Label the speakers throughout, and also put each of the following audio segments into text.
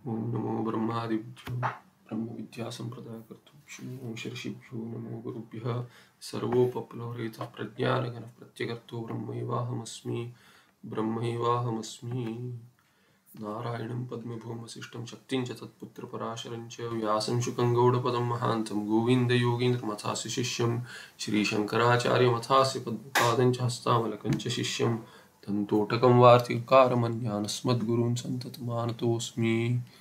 Speaker 1: ओम नमो ब्रह्मादिभ्यो ब्रह्म विद्या संप्रदायकर्तृभ्यो ऋषिभ्यो नमो गुरुभ्यः सर्वोपप्लवरहितः प्रज्ञानघनः प्रत्यगर्तो ब्रह्मैवाहमस्मि नारायणं पद्मभूमसिष्ठं शक्तिं च तत्पुत्रपराशरं च व्यासं शुकं गौडपदं महान्तं गोविन्दयोगीन्द्रमथास्य शिष्यं श्रीशङ्कराचार्यमथास्य पद्मपादं च हस्तामलकं च शिष्यं तन्तोटकं वार्तिककारमन्यानस्मद्गुरून् सन्ततमानतोऽस्मि।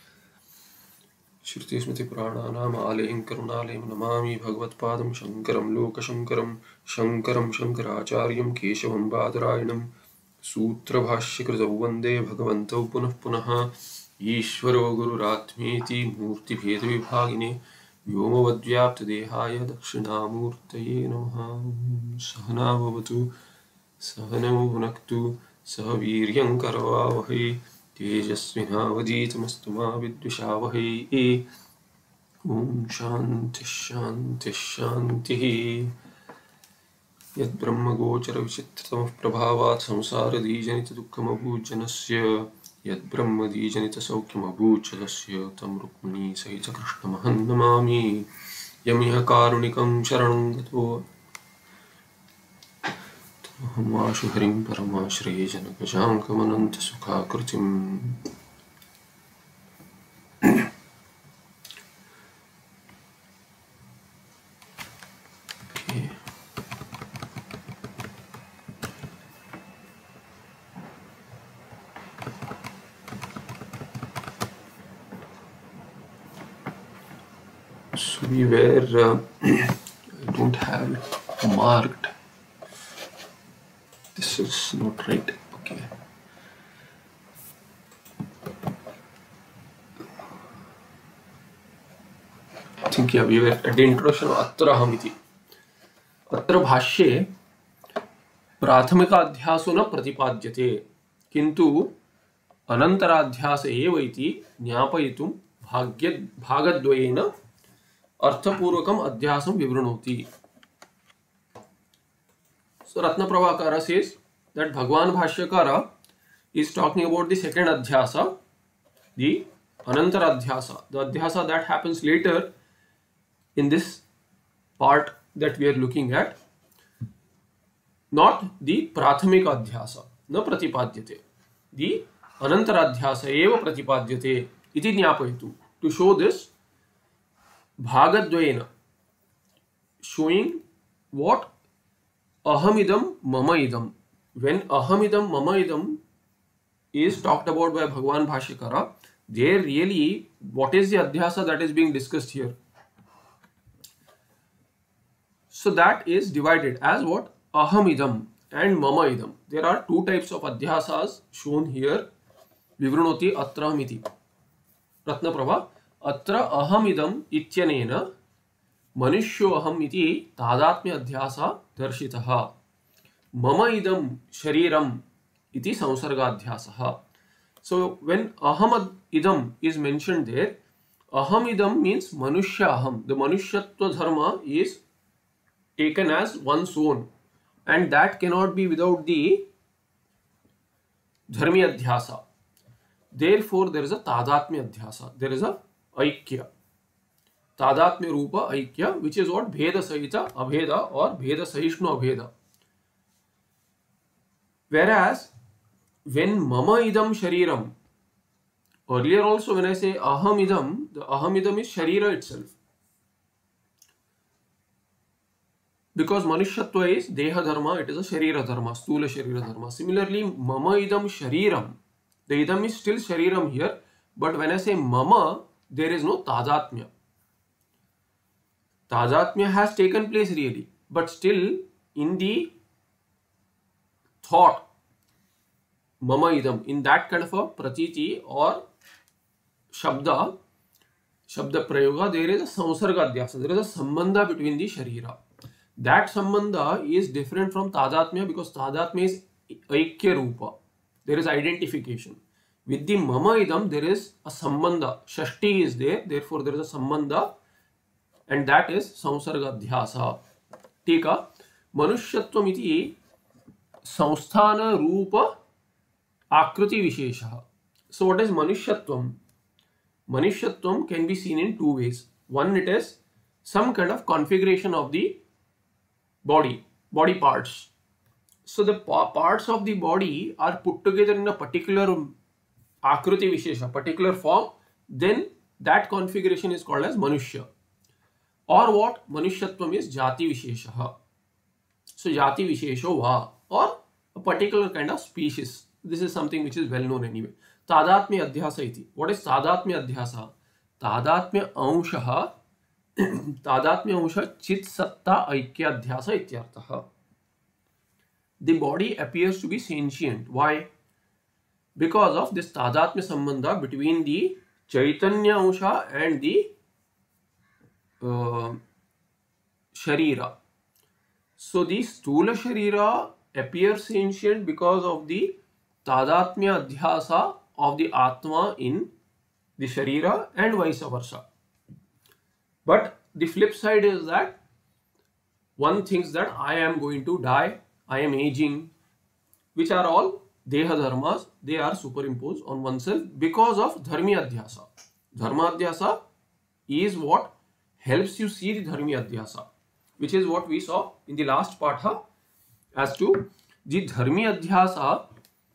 Speaker 1: श्रुतिस्मृतिपुराणानाम् आलयं करुणालयं नमामि भगवत्पादं शङ्करं लोकशङ्करं शङ्करं शङ्कराचार्यं केशवं बादरायणं सूत्रभाष्यकृतौ वन्दे भगवन्तौ पुनः पुनः। ईश्वरो गुरुरात्मेति मूर्तिभेदविभागिने व्योमवद्व्याप्तदेहाय दक्षिणामूर्तये नमः। सहना भवतु सहनौ भुनक्तु सह वीर्यं करवावहै तेजस्विनावधीतमस्तु मा विद्विषावहै। ॐ शान्तिः शान्तिः शान्तिः। यद्ब्रह्मगोचरविचित्रतमः प्रभावात् संसारदीजनितदुःखमभूज्जनस्य यद्ब्रह्मदीजनितसौख्यमभूज्जलस्य तं रुक्मिणीसहितकृष्णमहं नमामि। यमिह कारुणिकं शरणं गतो तमहमाशु हरिं परमाश्रये जनकजाङ्कमनन्तसुखाकृतिम्। So we were, I don't have it marked. This is not right. Okay. I think yeah, we were at the introduction of Atrahamiti. अत्र भाष्ये प्राथमिकाध्यासो न प्रतिपाद्यते किन्तु अनन्तराध्यास एव इति ज्ञापयितुं भागद्वयेन अर्थपूर्वकम अध्यासं विवृणोति. So Ratnaprabhakara says that Bhagwan Bhashyakara is talking about the second adhyasa, the Anantara adhyasa, the adhyasa that happens later in this part that we are looking at, not the Prathamika adhyasa, na pratipadyate. The Anantara adhyasa eva pratipadyate iti jnapayitu. To show this, Bhagadvayena, showing what ahamidam mama idam. When ahamidam mama idam is talked about by Bhagwan Bhashyakara, there really what is the adhyasa that is being discussed here? So that is divided as what? Ahamidam and mama idam. There are two types of adhyasas shown here. Vivrunoti atrahamiti. Ratnaprabha अत्र अहमिदम इत्यनेन मनुष्यो अहम इति तादात्म्य अध्यासा दर्शितः. मम इदम शरीरम इति संसर्गाध्यासः. So when aham idam is mentioned there, aham idam means manushya aham. The manushyattva dharma is taken as one's own, and that cannot be without the dharmi adhyasa. Therefore there is a tadatmya adhyasa. There is a aikya, tadatmya rupa aikya, which is what? Bheda sahita abheda or bheda sahishnu abheda. Whereas when mama idam shariram, earlier also when I say aham idam, the aham idam is sharira itself, because manushyatva is deha dharma, it is a sharira dharma, stula sharira dharma. Similarly, mama idam shariram, the idam is still shariram here, but when I say mama, there is no tadatmya. Tadatmya has taken place really, but still in the thought, mama idam, in that kind of a pratiti or shabda prayoga, there is a samsarga adhyasa, there is a sambandha between the sharira. That sambandha is different from tadatmya because tadatmya is aikya rupa, there is identification. With the mama idam, there is a sambandha, shashti is there, therefore there is a sambandha, and that is samsarga adhyasa. Tika manushyatvam iti samsthana rupa akriti vishesha. So what is manushyatvam? Manushyatvam can be seen in two ways. One, it is some kind of configuration of the body parts. So the parts of the body are put together in a particular akruti vishesha, particular form, then that configuration is called as manushya. Or what? Manushyatvam is jati vishesha. So jati vishesho va, or a particular kind of species. This is something which is well known anyway. Tadatmya adhyasa iti. What is tadatmya adhyasa? Tadatmya anshaha तादात्म्य अंश चित सत्ता ऐक्य अध्यास इत्यर्थः. The body appears to be sentient. Why? Because of this tadatmya sambandha between the chaitanya ansha and the sharira. So the stula sharira appears sentient because of the tadatmya adhyasa of the atma in the sharira and vice versa. But the flip side is that one thinks that I am going to die, I am aging, which are all deha dharmas. They are superimposed on oneself because of dharmi adhyasa. Dharma adhyasa is what helps you see the dharmi adhyasa, which is what we saw in the last patha as to the dharmi adhyasa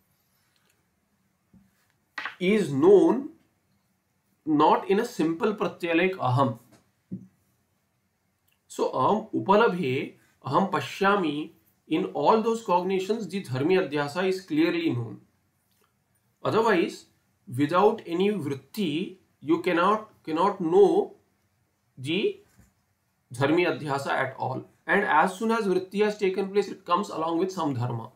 Speaker 1: is known not in a simple pratyaya like aham. So aham upalabhe, aham pashyami, in all those cognitions the dharmi adhyasa is clearly known. Otherwise, without any vritti, you cannot know the dharmi adhyasa at all. And as soon as vritti has taken place, it comes along with some dharma.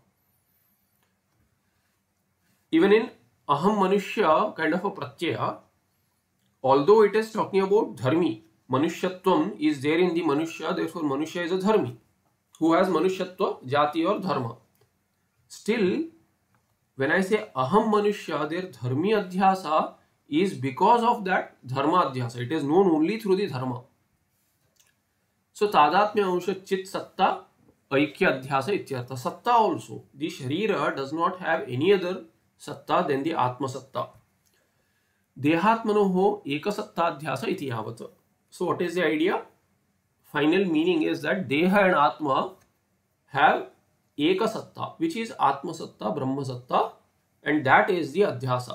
Speaker 1: Even in aham manushya kind of a pratyaya, although it is talking about dharmi, manushyatvam is there in the manushya, therefore manushya is a dharmi who has manushyatva, jati or dharma. Still, when I say aham manushya, their dharmi adhyasa is because of that dharma adhyasa. It is known only through the dharma. So tadatmya ansha chit satta aikya adhyasa ityartha. Satta also, the sharira does not have any other satta than the atma satta. Dehatmanoho ekasatta adhyasa iti yavat. So what is the idea? Final meaning is that deha and atma have ekasatta, which is atma satta, brahma satta, and that is the adhyasa.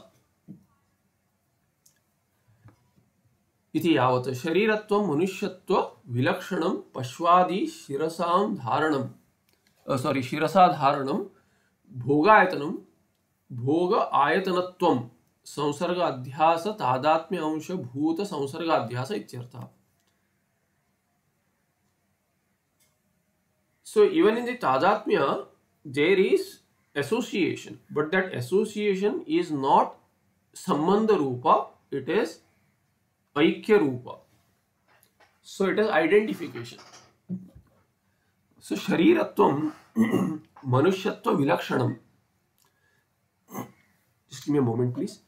Speaker 1: Iti yavat. Shariratvam manushyatva vilakshanam pashwadi shirasam dharanam. Shirasa dharanam bhogayatanam bhoga ayatanatvam संसर्ग अध्यास तादात्म्य अंश भूत संसर्ग अध्यास इत्यर्थः. So even in the tadatmya there is association, but that association is not sambandha rupa, it is aikya rupa. So it is identification. So shariratvam manushyatva vilakshanam. Just give me a moment, please.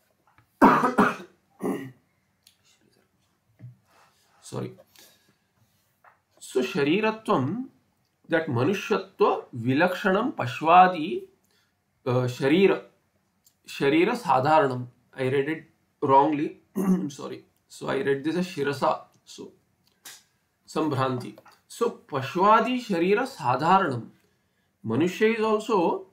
Speaker 1: Sorry. So shariratvam, that manushyatva vilakshanam pashwadi sharira sadharanam. I read it wrongly. Sorry. So I read this as shirasa. So some bhranti. So pashwadi sharira sadharanam. Manushya is also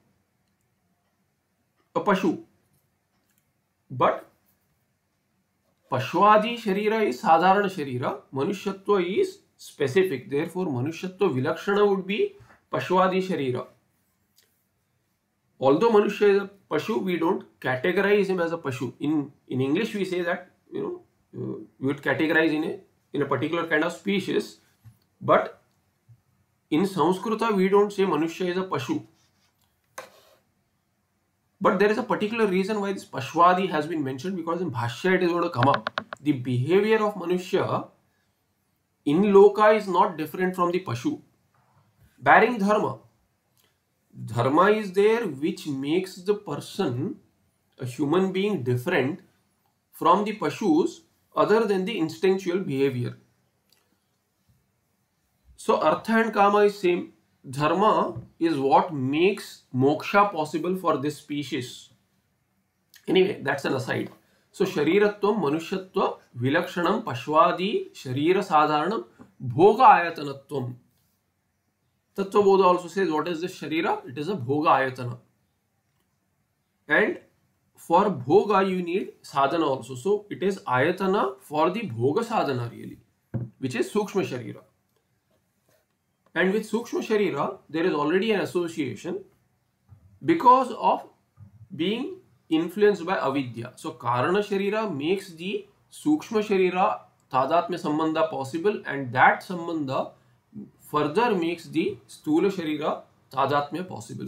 Speaker 1: a pashu, but pashwadi sharira is sadharana sharira, manushyatva is specific, therefore manushyatva vilakshana would be pashwadi sharira. Although manusya is a pashu, we don't categorize him as a pashu. In English we say that we would categorize in a particular kind of species, but in Sanskrita we don't say manusya is a pashu. But there is a particular reason why this Pashwadi has been mentioned, because in Bhashya it is going to come up. The behavior of Manusya in Loka is not different from the Pashu. Barring Dharma. Dharma is there which makes the person, a human being, different from the Pashus other than the instinctual behavior. So Artha and Kama is same. Dharma is what makes moksha possible for this species. Anyway, that's an aside. So Shariratvam, Manushyattva, Vilakshanam, Pashwadi, Sharira Sadharanam, Bhoga Ayatanatvam. Tattva Bodha also says what is this Sharira? It is a Bhoga Ayatana. And for Bhoga you need Sadhana also. So it is Ayatana for the Bhoga Sadhana really, which is Sukshma Sharira. And with Sukshma Sharira there is already an association because of being influenced by avidya. So Karana Sharira makes the Sukshma Sharira Tadatmya Sambandha possible, and that Sambandha further makes the Sthula Sharira Tadatmya possible.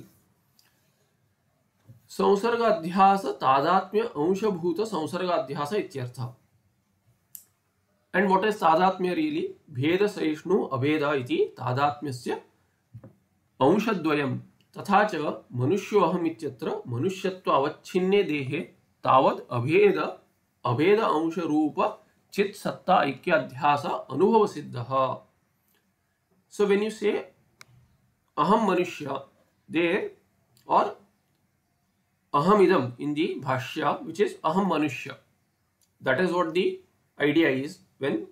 Speaker 1: Samsargadhyasa Tadatmya Anshabhuta Samsargadhyasa Ityartha. And what is Tadatmya really? Bheda Saishnu Abheda iti Tadatmyasya Anshadvayam. तथा च मनुष्यो अहम इत्यत्र मनुष्यत्व अवच्छिन्ने देहे तावद अभेद अंश रूप चित सत्ता ऐक्याध्यास अनुभव सिद्धः. So when you say aham manushya, there or aham idam in the bhashya, which is aham manushya, that is what the idea is. When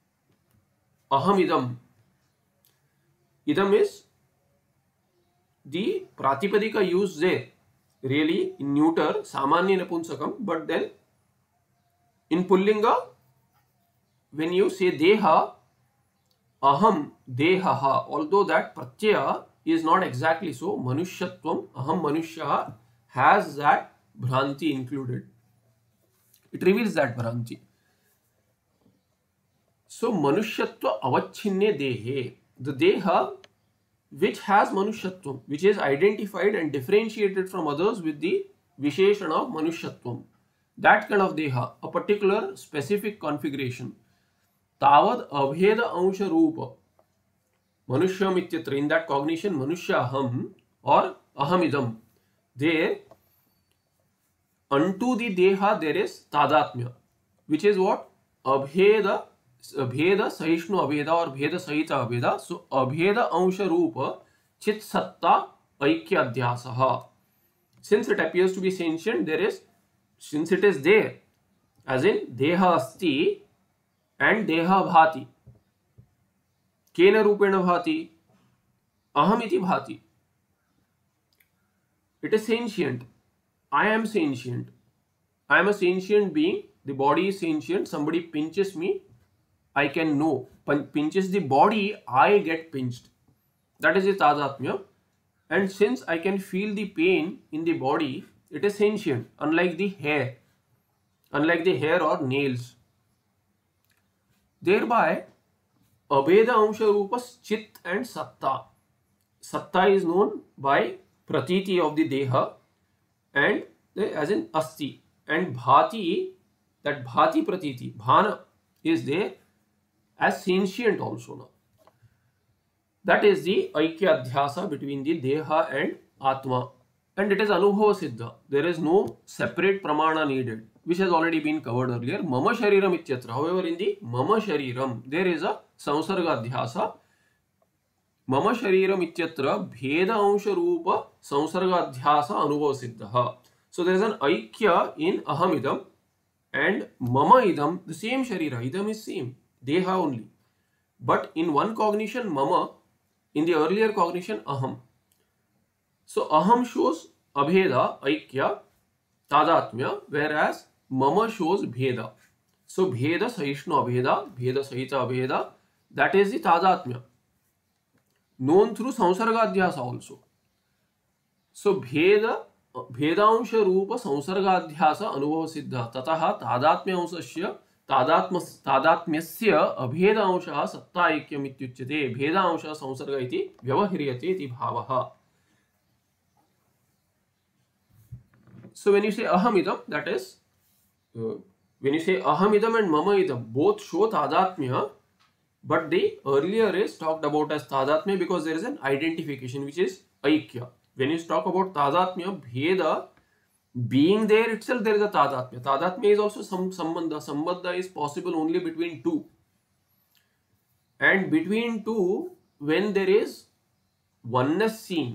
Speaker 1: aham idam is the pratipadika used there really in neuter samanya napunsakam, but then in pullinga when you say deha, aham dehaha, although that pratyaya is not exactly so, manushyatvam aham manushya has that bhranti included. It reveals that bhranti. So manushyatva avachinne dehe, the deha which has manushyatvam, which is identified and differentiated from others with the visheshana of manushyatvam, that kind of deha, a particular specific configuration. Tavad abheda ansha rupa manushyam ityatra, in that cognition manushya aham or ahamidam, there unto the deha there is tadatmya, which is what? Abheda सहिष्णु अभेदा और भेद सहित अभेदा. So अभेद अंश रूप चित सत्ता ऐक्य अध्यासः. Since it appears to be sentient, there is, since it is there, as in deha asti and deha bhati. Kena rupena bhati? Aham iti bhati. It is sentient. I am sentient. I am a sentient being. The body is sentient. Somebody pinches me, I can know. Pinches the body, I get pinched. That is the tadatmya. And since I can feel the pain in the body, it is sentient, unlike the hair or nails. Thereby, abheda ansha rupas chit and satta. Satta is known by pratiti of the deha, and as in asti. And bhati, that bhati pratiti, bhana, is there as sentient also now. That is the aikya adhyasa between the deha and atma, and it is anubhava siddha. There is no separate pramana needed, which has already been covered earlier. Mama shariram ityatra. However, in the mama shariram there is a samsarga adhyasa. Mama shariram ityatra bheda ansha rupa samsarga adhyasa anubhava siddha. So there is an aikya in ahamidam and mama idam, the same sharira. Idam is same, deha only, but in one cognition mama, in the earlier cognition aham. So aham shows abheda, aikya, tadatmya, whereas mama shows bheda. So bheda saishnu abheda, bheda sahita abheda, that is the tadatmya, known through samsargadhyasa also. So भेदांश रूप संसर्गाध्यास अनुभव सिद्ध ततः तादात्म्य अंशस्य तादात्म्यस्य अभेद अंशः सत्ता ऐक्यम् इत्युच्यते. भेदांशः संसर्ग इति व्यवह्रियते इति भावः. So when you say ahamidam, that is when you say ahamidam and mamaidam, both show tadatmya, but the earlier is talked about as tadatmya because there is an identification which is aikya. When you talk about tadatmya, bheda, being there itself, there is a tadatmya. Tadatmya is also some sambandha. Sambandha is possible only between two. And between two, when there is oneness seen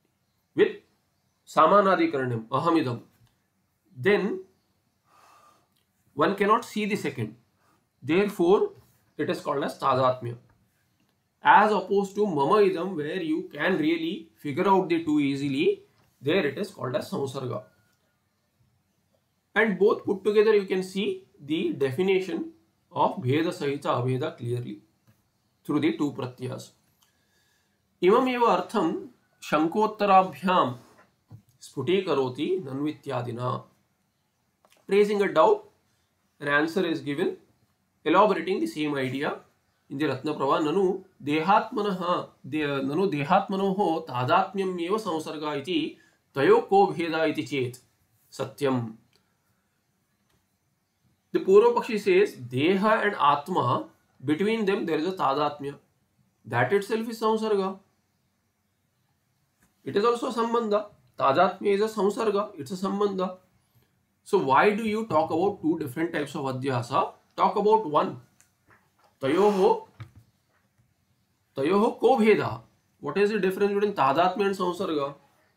Speaker 1: with samanadikaranam, ahamidam, then one cannot see the second. Therefore, it is called as tadatmya. As opposed to mama idam, where you can really figure out the two easily, there it is called as samsarga. And both put together, you can see the definition of bheda sahita abheda clearly through the two pratyas. Imam eva artham shankottarabhyam sputekaroti nanvityadina. Raising a doubt, an answer is given elaborating the same idea in the Ratnaprabha. Nanu dehatmanoho tadatmyam eva samsarga iti tayo ko bheda iti chet satyam. The Purva Pakshi says Deha and Atma, between them there is a Tadatmya. That itself is Samsarga. It is also a Sambandha. Tadatmya is a Samsarga. It's a Sambandha. So why do you talk about two different types of Adhyasa? Talk about one. Tayoho ko bheda. What is the difference between Tadatmya and Samsarga?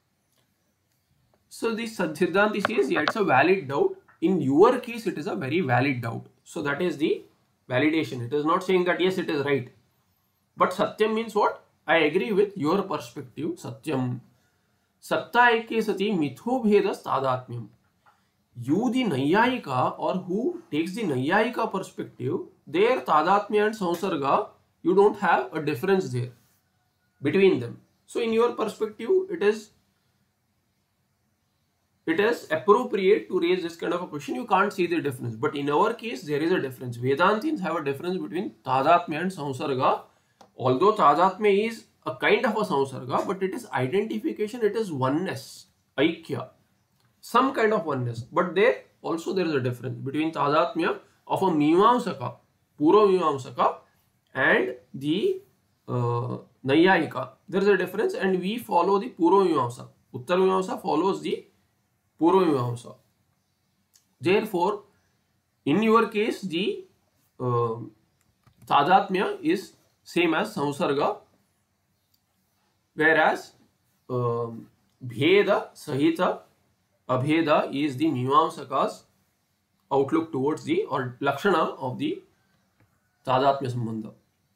Speaker 1: So the Siddhanti says, yeah, it's a valid doubt. In your case, it is a very valid doubt. So that is the validation. It is not saying that yes, it is right. But Satyam means what? I agree with your perspective. Satyam. Satta eke sati mitho bhedas tadatmyam. You, the Nayyayika, or who takes the Nayyayika perspective, there tadatmya and samsarga, you don't have a difference there between them. So in your perspective, it is appropriate to raise this kind of a question. You can't see the difference. But in our case, there is a difference. Vedantins have a difference between tadatmya and samsarga. Although tadatmya is a kind of a samsarga, but it is identification, it is oneness, aikya, some kind of oneness. But there also there is a difference between tadatmya of a Mimamsaka, Purva Mimamsaka, and the Nayyayika. There is a difference, and we follow the Purva Mimamsa. Uttar Mimamsa follows the Purva Mimamsa. Therefore, in your case, the tadatmya is same as samsarga, whereas bheda sahita abheda is the Mimamsaka's outlook towards the or lakshana of the tadatmya sambandha.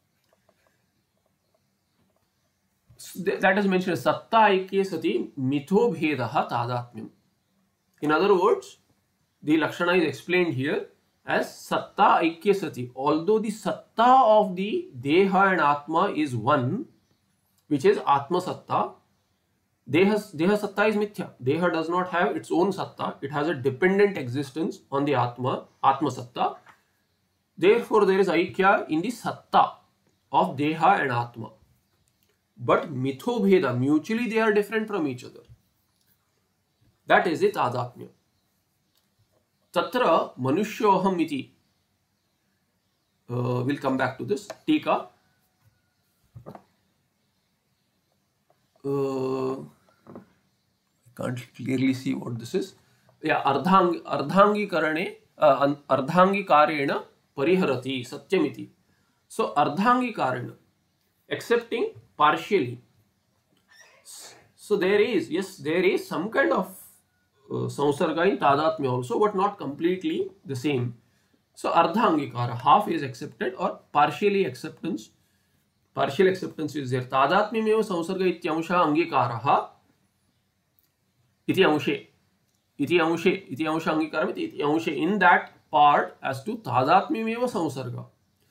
Speaker 1: That is mentioned as satta aike sati mitho bhedaha tadatmyam. In other words, the lakshana is explained here as satta aikya sati. Although the satta of the deha and atma is one, which is atma satta, deha satta is mithya. Deha does not have its own satta. It has a dependent existence on the atma satta. Therefore, there is aikya in the satta of deha and atma. But mitho bheda, mutually they are different from each other. That is the tadatmya. Tatra manushyoham iti. We'll come back to this. Tika. I can't clearly see what this is. Yeah, ardhangi karena pariharati satyamiti. So ardhangi karena, accepting partially. So there is some kind of samsarga in tadatmya also, but not completely the same. So ardhangikara, half is accepted or partial acceptance is there. Tadatmya meva samsarga ityamsha angikaraha iti amshe angikaram iti amshe. In that part as to tadatmya meva samsarga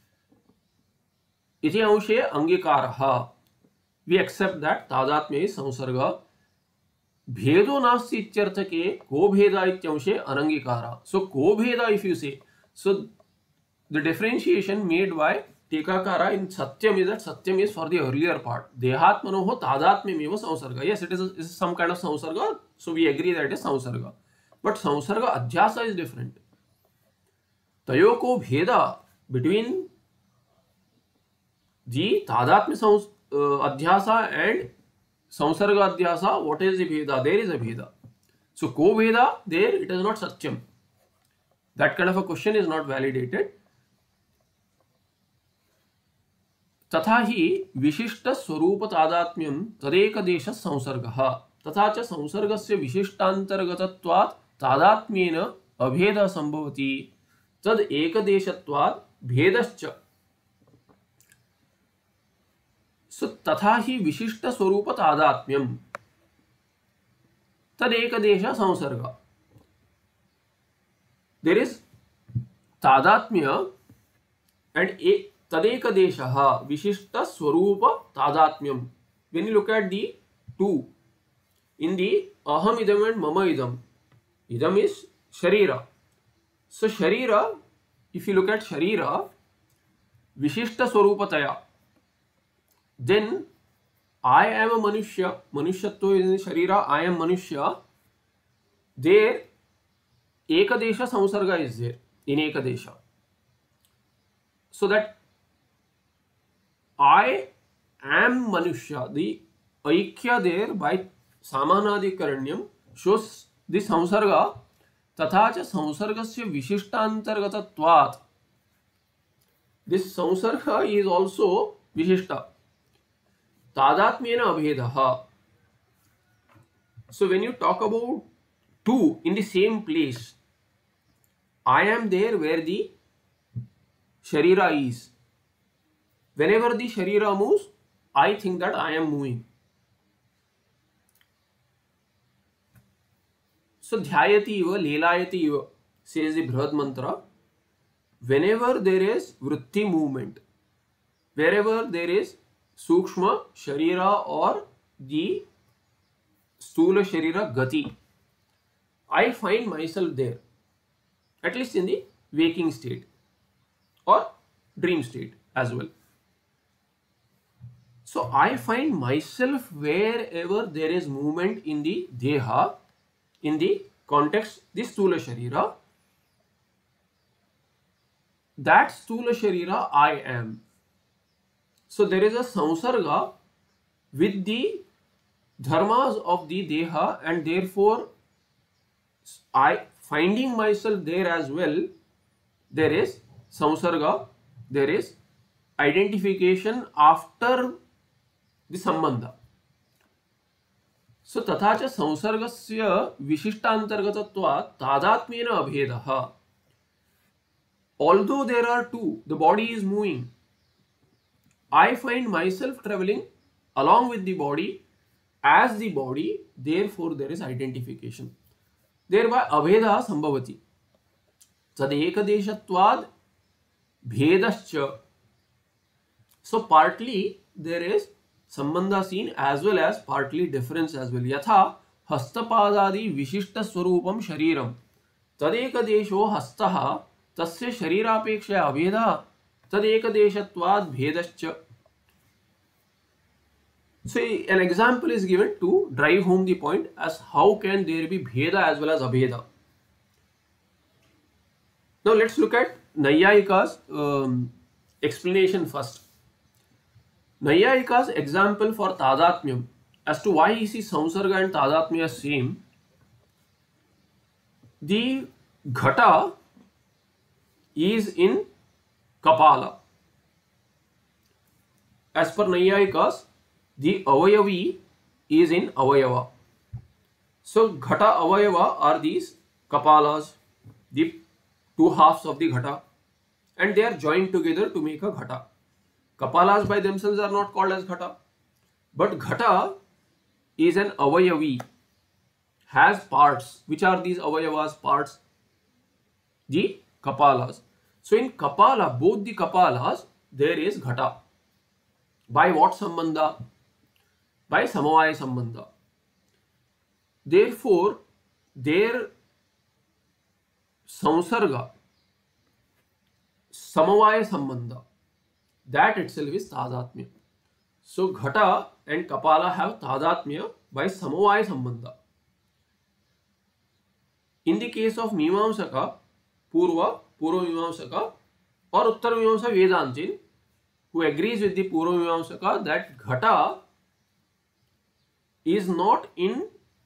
Speaker 1: iti amshe angikaraha, we accept that tadatmya is samsarga. Bhedo nasti ityarthake ko bheda ityamshe anangikara. So ko bheda, if you say, so the differentiation made by Tikakara in Satyam is that Satyam is for the earlier part. Dehatmanoho tadatmya meva samsarga. Yes, it is some kind of samsarga. So we agree that it is samsarga. But samsarga adhyasa is different. Tayoko bheda between the tadatmya adhyasa and samsarga adhyasa, what is the bheda? There is a bheda. So ko bheda, there it is not satyam. That kind of a question is not validated. तथा हि विशिष्ट स्वरूप तादात्म्यं तदेक देश संसर्गः तथा च संसर्गस्य विशिष्टांतर्गतत्वात् तादात्म्येन अभेदः संभवति तद एकदेशत्वात् भेदश्च तथा ही विशिष्ट स्वरूप तादात्म्यम तद एकदेश संसर्ग. देयर इज तादात्म्य and तदेकदेशः विशिष्ट स्वरूप तादात्म्यम. When you look at the two in the aham idam and mama idam, idam is sharira. So sharira, if you look at sharira vishishta swarupataya, then I am a manushya, manushyattva is in sharira, I am manushya. There ekadesha samsarga is there in ekadesha, so that I am manushya, the aikya there by samanadikaranyam shows the samsarga. तथा च संसर्गस्य विशिष्टांतर्गतत्वात्, this samsarga is also vishishta. तादात्म्येन अभेदः. So when you talk about two in the same place, I am there where the sharira is. Whenever the sharira moves, I think that I am moving. So dhyayati iva lelayati iva says the Brihad mantra. Whenever there is vritti movement, wherever there is सूक्ष्म शरीरा और दी स्थूल शरीरा गति, I find myself there, at least in the waking state or dream state as well. So I find myself wherever there is movement in the deha, in the context, the stula sharira, that stula sharira I am. So there is a samsarga with the dharmas of the deha, and therefore I finding myself there as well. There is samsarga, there is identification after the sambandha. So तथा च संसर्गस्य विशिष्टांतर्गतत्वात् तादात्म्येन अभेदः. Although there are two, the body is moving, I find myself traveling along with the body as the body, therefore there is identification. Thereby abheda sambhavati. Tadekadeshatvad bhedascha. So partly there is sambandha seen as well as partly difference as well. Yatha hastapadadi vishishta swarupam shariram tadekadesho hastaha tasya sharirapekshaya abheda tadekadeshatvad bhedascha. So an example is given to drive home the point as how can there be bheda as well as abheda. Now let's look at Naiyayika's explanation first. Naiyayika's example for tadatmyam as to why he sees samsarga and tadatmya as same. The ghata is in kapala. As per Naiyayikas, the avayavi is in avayava. So ghata avayava are these kapalas, the two halves of the ghata, and they are joined together to make a ghata. Kapalas by themselves are not called as ghata, but ghata is an avayavi, has parts. Which are these avayavas parts? The kapalas. So in kapala, both the kapalas, there is ghata. By what sambandha? By samavaya sambandha. Therefore, their samsarga, samavaya sambandha, that itself is tadatmya. So ghata and kapala have tadatmya by samavaya sambandha. In the case of Mimamsaka, Purva Mimamsaka or Uttara Mimamsa Vedantin, who agrees with the Purva Mimamsaka that ghata is not in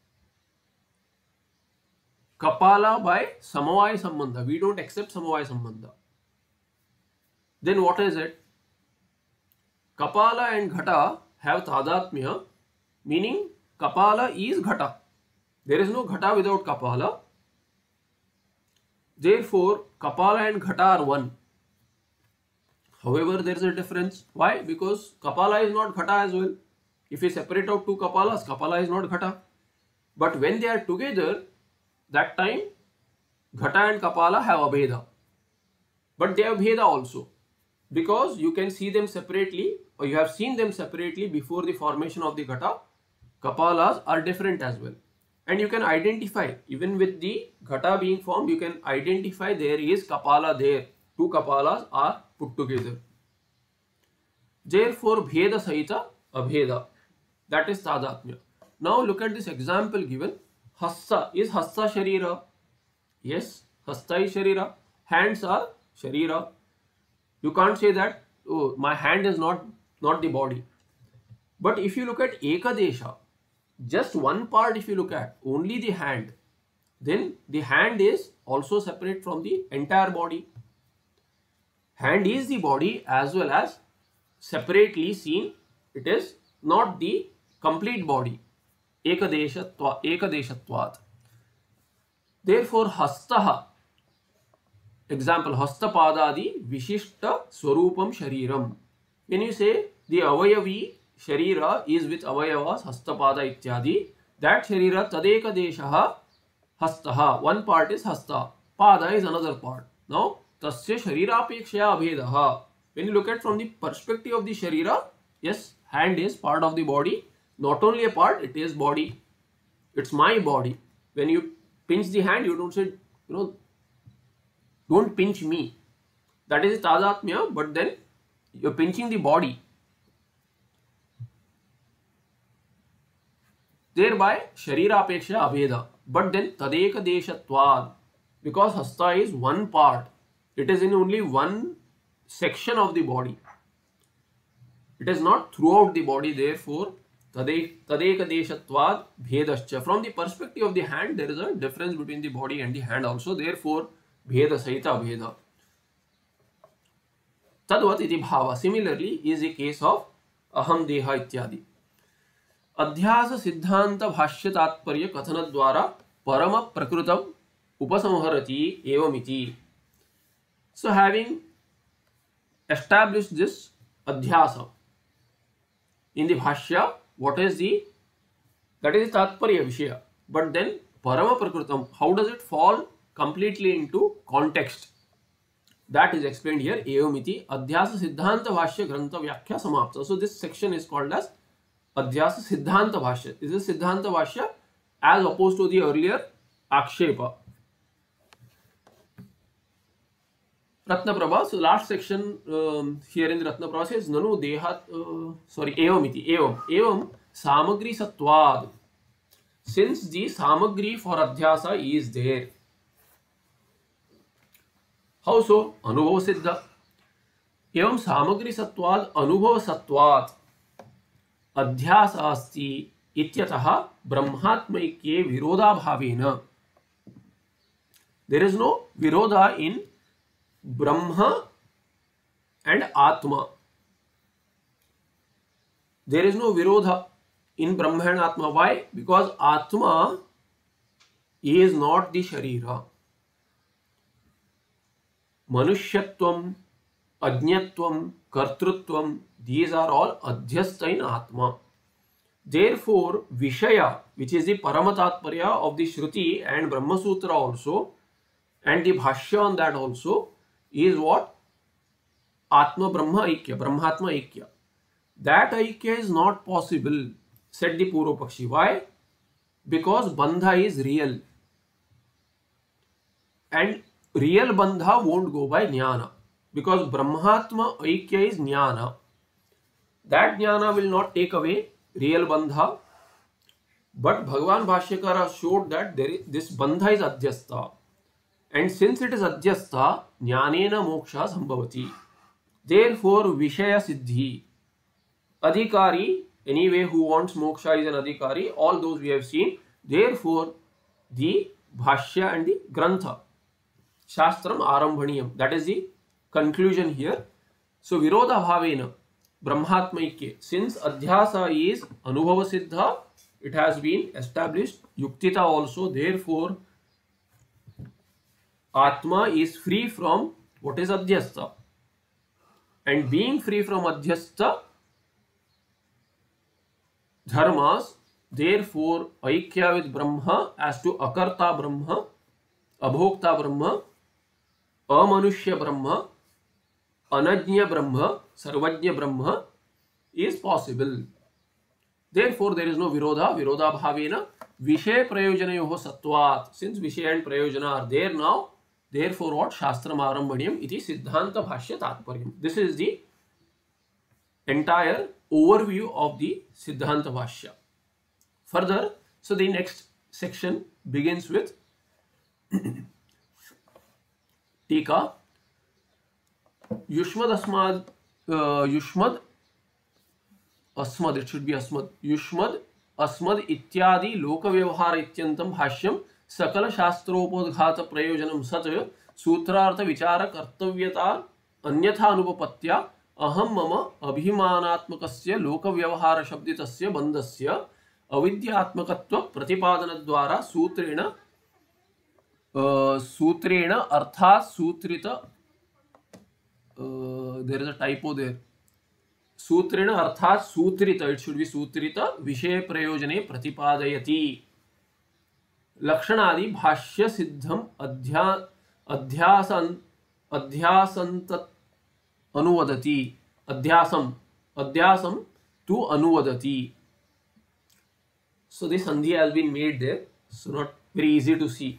Speaker 1: kapala by samavaya sambandha. We don't accept samavaya sambandha. Then what is it? Kapala and ghata have tadatmya, meaning kapala is ghata. There is no ghata without kapala. Therefore, Kapala and Ghata are one. However, there is a difference. Why? Because Kapala is not Ghata as well. If we separate out two Kapalas, Kapala is not Ghata. But when they are together, that time Ghata and Kapala have Abheda. But they have Bheda also. Because you can see them separately, or you have seen them separately before the formation of the Ghata. Kapalas are different as well. And you can identify, even with the Ghata being formed, you can identify there is Kapala there. Two Kapalas are put together. Therefore, Bheda Sahita Abheda. That is Tadatmya. Now look at this example given. Hassa. Is Hassa Sharira? Yes, Hasta is Sharira. Hands are Sharira. You can't say that, oh, my hand is not the body. But if you look at Ekadesha, just one part if you look at, only the hand, then the hand is also separate from the entire body. Hand is the body as well as separately seen, it is not the complete body. Ekadeshatvat. Therefore, Hastaha. Example, Hastapadadi Vishishta Swarupam Shariram. When you say the Avayavi Sharira is with Avayavas Hastapada Ityadi, that Sharira Tadeka Deshaha Hastaha. One part is Hasta. Pada is another part. Now, Tasya Sharira Pekshaya Abhedaha. When you look at from the perspective of the Sharira, yes, hand is part of the body. Not only a part, it is body. It's my body. When you pinch the hand, you don't say, don't pinch me. That is Tadatmya, but then you're pinching the body. Thereby, Sharira Apeksha Abheda. But then Tadeka Deshatvad. Because Hasta is one part. It is in only one section of the body. It is not throughout the body. Therefore, Tadeka Deshatvad Bhedascha. From the perspective of the hand, there is a difference between the body and the hand also. Therefore, Bheda Sahita Bheda. Tadvat iti bhava. Similarly, is a case of Aham Deha Ityadi. Adhyasa Siddhanta Bhashya Tatparya Kathana Dwara Parama Prakrutam Upasamharati Evamiti. So, having established this Adhyasa in the Bhashya, what is that is the Tatparya Vishaya. But then Parama Prakrutam, how does it fall completely into context? That is explained here. Evamiti Adhyasa Siddhanta Bhashya Grantha Vyakhya Samapta. So this section is called as Adhyasa Siddhanta Bhashya. This is Siddhanta Bhashya as opposed to the earlier Akshepa. Ratnaprabha. So last section here in the Ratnaprabha says Nanu Dehat Evamiti. Evam Samagri Satwad. Since the Samagri for Adhyasa is there. How so? Anubhava Siddha. Evam Samagri Satwad Anubhava Satwad Adhyasa Asti Ityataha Brahmatmaikye Virodha Bhavena. There is no Virodha in Brahma and Atma. There is no Virodha in Brahma and Atma. Why? Because Atma is not the Sharira. Manushyatvam, Ajñatvam, Kartrutvam, these are all Adhyastha in Atma. Therefore, Vishaya, which is the Paramatatparya of the Shruti and Brahma Sutra also, and the Bhashya on that also, is what? Atma Brahma Aikya, Brahmatma Aikya. That Aikya is not possible, said the Purva Pakshi. Why? Because Bandha is real. And real Bandha won't go by Jnana. Because Brahmatma Aikya is Jnana. That Jnana will not take away real Bandha. But Bhagavan Bhashyakara showed that this Bandha is Adhyastha. And since it is Adhyastha, Jnanena Moksha Sambhavati. Therefore, Vishaya Siddhi. Adhikari, anyway, who wants Moksha is an Adhikari. All those we have seen. Therefore, the Bhashya and the Grantha. Shastram Arambhaniyam. That is the conclusion here. So, Virodha Bhavena, Brahmatmaikye. Since Adhyasa is Anubhava Siddha, it has been established. Yuktita also. Therefore, Atma is free from what is adhyastha, and being free from adhyastha dharmas, therefore aikya with Brahma as to akarta Brahma, abhokta Brahma, amanushya Brahma, anajnya Brahma, sarvajnya Brahma is possible. Therefore there is no virodha. Virodha bhavena vishay prayojanayoh sattvat. Since vishay and prayojana are there now, therefore what? Shastram arambanyam iti siddhanta bhashya tatparyam. This is the entire overview of the siddhanta bhashya. Further, so the next section begins with tika. Yushmad asmad yushmad asmad, it should be asmad. Yushmad asmad ityadi loka vyavahara ityantam bhashyam sakala shastropodghata prayojanam sat sutrartha vichara kartavyata अन्यथा अनुपपत्या अहम मम अभिमानात्मकस्य लोक व्यवहार शब्दितस्य बंधस्य अविद्यात्मकत्व प्रतिपादन द्वारा सूत्रेण अर्थात सूत्रित there is a typo there. सूत्रेण अर्थात सूत्रित, it should be सूत्रित विषय प्रयोजने प्रतिपादयति. लक्षणादि भाष्य सिद्धम अध्यासंत अनुवदति. अध्यासम to अनुवदति. So this sandhi has been made there, so not very easy to see.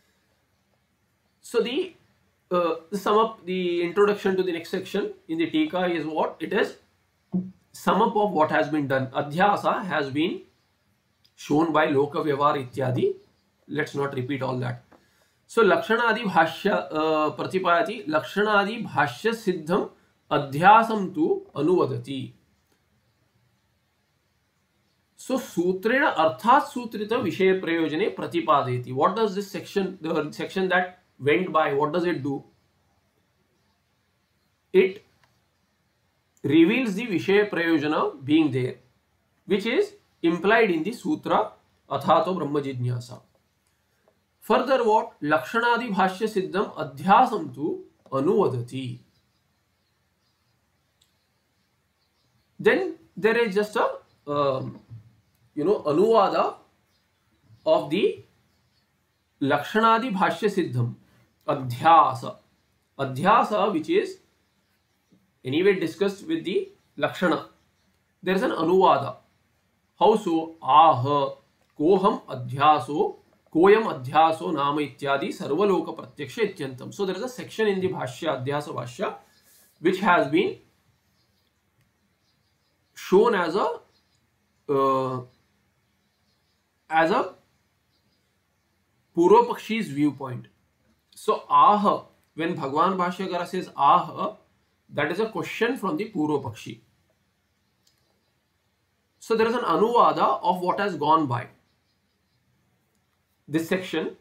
Speaker 1: So the sum up, the introduction to the next section in the tika is what it is. Sum up of what has been done. Adhyasa has been shown by loka vyavahar ityadi. Let's not repeat all that. So lakshanadi bhashya pratipayati. Lakshanadi bhashya siddham adhyasam tu anuvadati. So sutrena arthat sutrita vishaya prayojane pratipadeti. What does this section, the section that went by, what does it do? It reveals the vishaya prayojana being there, which is implied in the sutra athato brahma jijnasa. Further what? Lakshanadi bhashya siddham adhyasam tu anuvadati. Then there is just a anuvada of the Lakshanadi bhashya siddham adhyasa. Adhyasa, which is anyway discussed with the Lakshana. There is an anuvada. How so? Aha koham adhyaso koyam adhyaso nama ityadi sarvaloka pratyaksha ityantam. So there is a section in the bhashya, adhyasa bhashya, which has been shown as a Purva Pakshi's viewpoint. So aha, when Bhagwan Bhashyakara says aha, that is a question from the Purva Pakshi. So there is an anuvada of what has gone by. This section.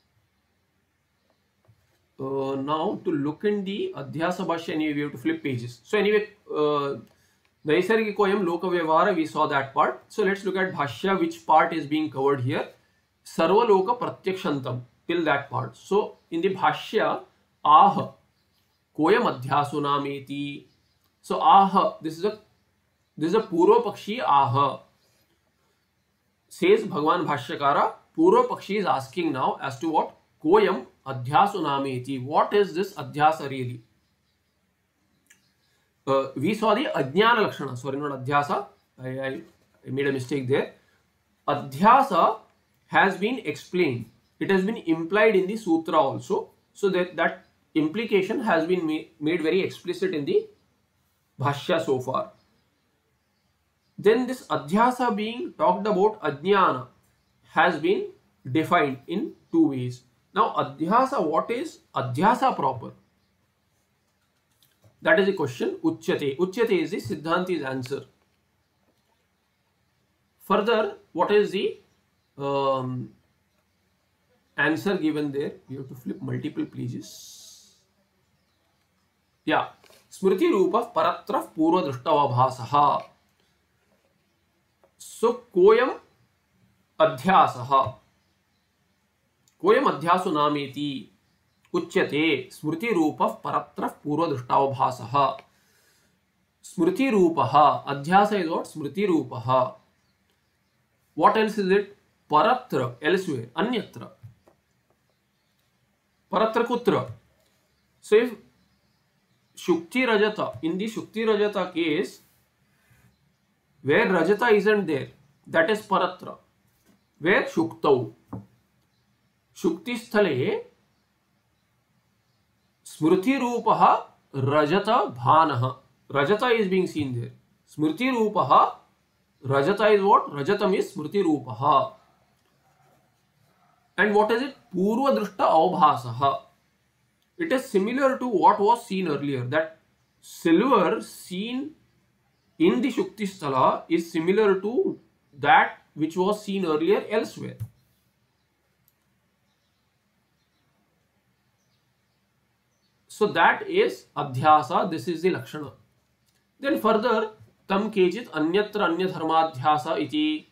Speaker 1: Now to look in the Adhyasa Bhashya, anyway we have to flip pages. So anyway, Naisargikoyam Loka Vyavahara, we saw that part. So let's look at Bhashya, which part is being covered here. Sarva Loka Pratyakshantam, till that part. So in the Bhashya, ah koyam adhyaso nameti. So ah, this is a Purva Pakshi ah. Says Bhagwan Bhashyakara, Purva Pakshi is asking now as to what? Koyam adhyaso nameti. What is this adhyasa really? We saw the Ajnana Lakshana. Sorry, not Adhyasa. I made a mistake there. Adhyasa has been explained. It has been implied in the sutra also. So that implication has been made very explicit in the Bhashya so far. Then this Adhyasa being talked about, Ajnana, has been defined in two ways. Now Adhyasa, what is Adhyasa proper? That is the question. Uchyate. Uchyate is the Siddhanti's answer. Further, what is the answer given there? We have to flip multiple pages. Yeah. Smriti Rupa Paratraf Purva Drishtava Bhasaha. So, Koyam Adhyasaha. Koyam Adhyaso Nameti. उच्यते स्मृति रूप परत्र पूर्वदृष्टावभासः. स्मृति रूप अध्यास is what? स्मृति रूप. What else is it? Paratra, elsewhere, anyatra. Paratra kutra. So if Shukti Rajata, in the Shukti Rajata case, where Rajata isn't there, that is Paratra. Where Shuktau. Shukti sthale Smriti Rupaha Rajata Bhanaha. Rajata is being seen there. Smriti Rupaha Rajata is what? Rajatam is Smriti Rupaha. And what is it? Purva Drishta Avbhasaha. It is similar to what was seen earlier. That silver seen in the Shukti Sthala is similar to that which was seen earlier elsewhere. So that is Adhyasa. This is the Lakshana. Then further, Tam Kechit Anyatra Anya Dharmadhyasa iti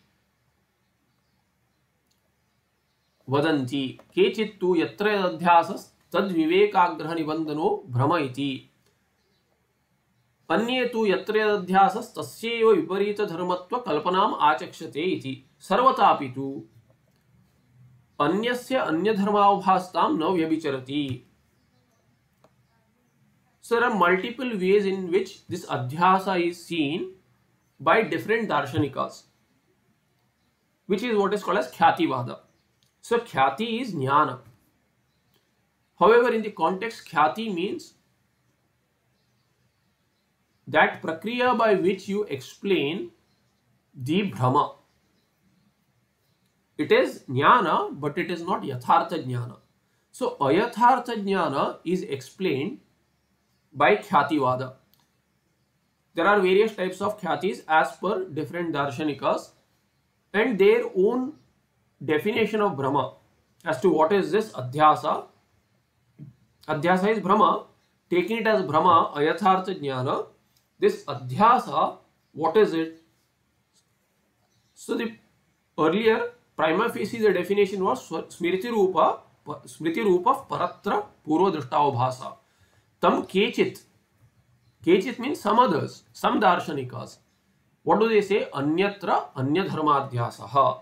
Speaker 1: Vadanti. Kechit tu Yatra Adhyasas Tad Vivekagraha Nibandhano Brahma iti. अन्ये तु यत्र अध्यासस् तस्यैव विपरीत धर्मत्व कल्पनाम आचक्षते इति. सर्वतापि तु अन्यस्य अन्य धर्मावभासतां न व्यभिचरति. So there are multiple ways in which this adhyasa is seen by different darshanikas, which is what is called as Khyativada. So Khyati is jnana. However, in the context, Khyati means that prakriya by which you explain the Brahma. It is jnana, but it is not yathartha jnana. So ayathartha jnana is explained by Khyativada. There are various types of Khyatis as per different darshanikas and their own definition of Brahma as to what is this adhyasa. Adhyasa is Brahma. Taking it as Brahma, ayathartha jnana. This adhyasa, what is it? So the earlier prima facie the definition was smriti rupa paratra purva drishtavabhasa. Tam kechit. Kechit means some others, some darshanikas. What do they say? Anyatra anya dharmadhyasaha.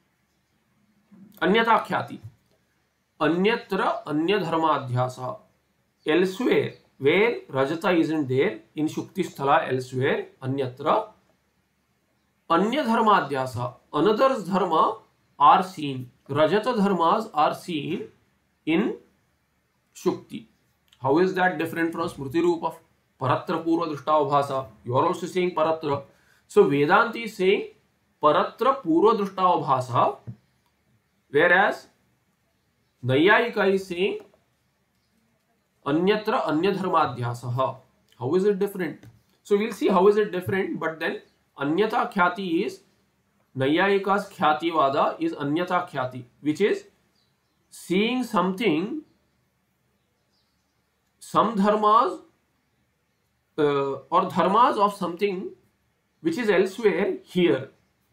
Speaker 1: Anyata khyati. Anyatra anya dharmadhyasaha. Elsewhere, where Rajata isn't there, in Shukti Sthala elsewhere, Anyatra, Anya Dharmadhyasa, another dharma are seen. Rajata dharmas are seen in Shukti. How is that different from Smriti Rupa? Paratra Purva Drishtavabhasa. You are also saying Paratra. So Vedanti is saying Paratra Purva Drishtavabhasa, whereas Nayayika is saying Anyatra anya dharmadhyasaha. How is it different? So we'll see how is it different, but then anyata khyati is Nayayika's Khyativada is anyata khyati, which is seeing something, some dharmas or dharmas of something which is elsewhere here.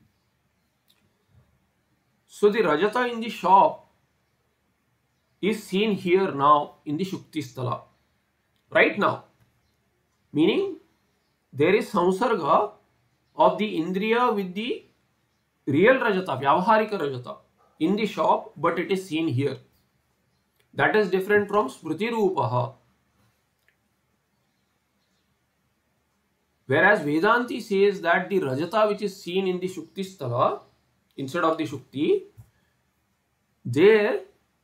Speaker 1: So the Rajata in the shop is seen here now in the Shukti Sthala. Right now. Meaning there is samsarga of the Indriya with the real Rajata, Vyavaharika Rajata in the shop, but it is seen here. That is different from Smriti Rupaha. Whereas Vedanti says that the Rajata which is seen in the Shukti Sthala instead of the Shukti, there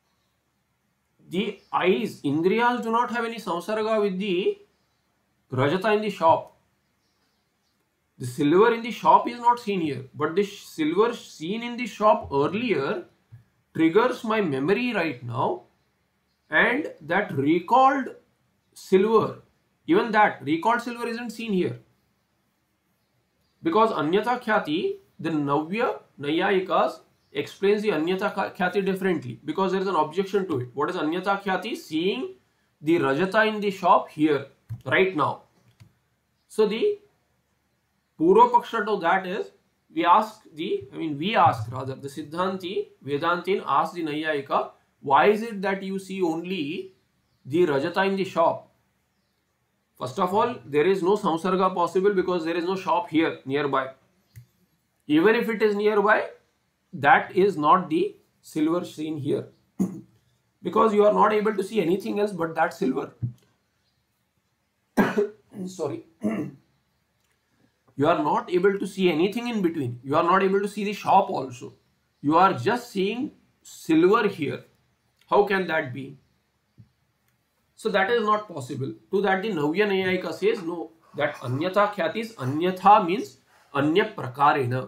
Speaker 1: the eyes, Indriyas do not have any samsarga with the Rajata in the shop. The silver in the shop is not seen here, but the silver seen in the shop earlier triggers my memory right now, and that recalled silver, even that recalled silver isn't seen here. Because Anyata Khyati, the Navya Nayayikas explains the Anyata Khyati differently because there is an objection to it. What is Anyata Khyati? Seeing the Rajata in the shop here, right now. So the Purva Paksha to that is, the Siddhanti, Vedantin asks the Nayayika, why is it that you see only the Rajata in the shop. First of all, there is no samsarga possible because there is no shop here nearby. Even if it is nearby, that is not the silver seen here because you are not able to see anything else but that silver. Sorry. You are not able to see anything in between. You are not able to see the shop also. You are just seeing silver here. How can that be? So that is not possible. To that the Navya Nayayika says no, that Anyatha Khyati is Anyatha means Anya Prakarena.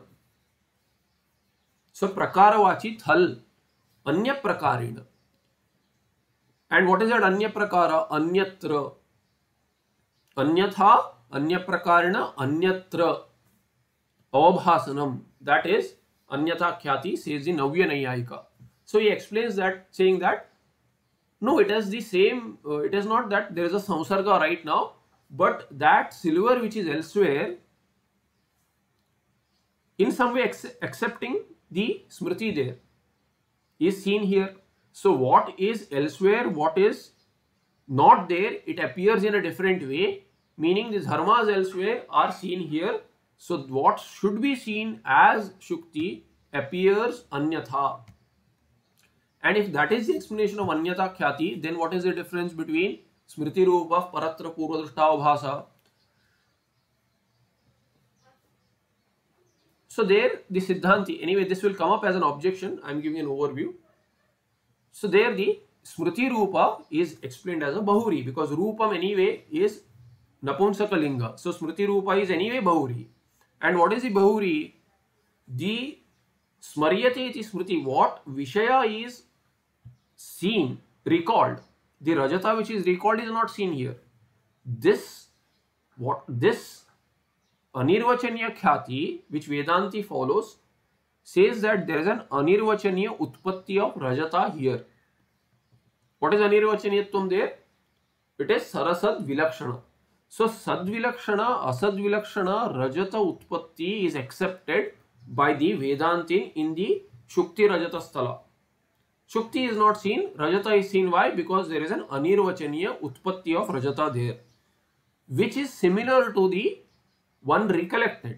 Speaker 1: So Prakaravachi Thal, Anya Prakarena. And what is that Anya Prakara? Anyatra. Anyatha, Anya Prakarena, Anyatra. Avabhasanam. That is Anyatha Khyati, says the Navya Nayayika. So he explains that, saying that no, it is the same, it is not that there is a samsarga right now, but that silver which is elsewhere, in some way accepting the smriti there, is seen here. So what is elsewhere, what is not there, it appears in a different way, meaning the dharmas elsewhere are seen here. So what should be seen as Shukti appears Anyatha. And if that is the explanation of Anyatha Khyati, then what is the difference between Smriti Rupa, Paratra Purva Drishta Bhasa? So there the Siddhanti, anyway this will come up as an objection, I am giving an overview. So there the Smriti Rupa is explained as a Bahuri because Rupam anyway is Napunsaka Linga. So Smriti Rupa is anyway Bahuri. And what is the Bahuri? The Smaryate iti Smriti, what Vishaya is seen, recalled. The Rajata which is recalled is not seen here. This Anirvachaniya Khyati which Vedanti follows says that there is an Anirvachaniya Utpatti of Rajata here. What is Anirvachaniyatvam there? It is Sarasad Vilakshana. So Sad Vilakshana, Asad Vilakshana, Rajata Utpatti is accepted by the Vedantin in the Shukti Rajata Sthala. Shukti is not seen, Rajata is seen. Why? Because there is an Anirvachaniya Utpatti of Rajata there, which is similar to the one recollected.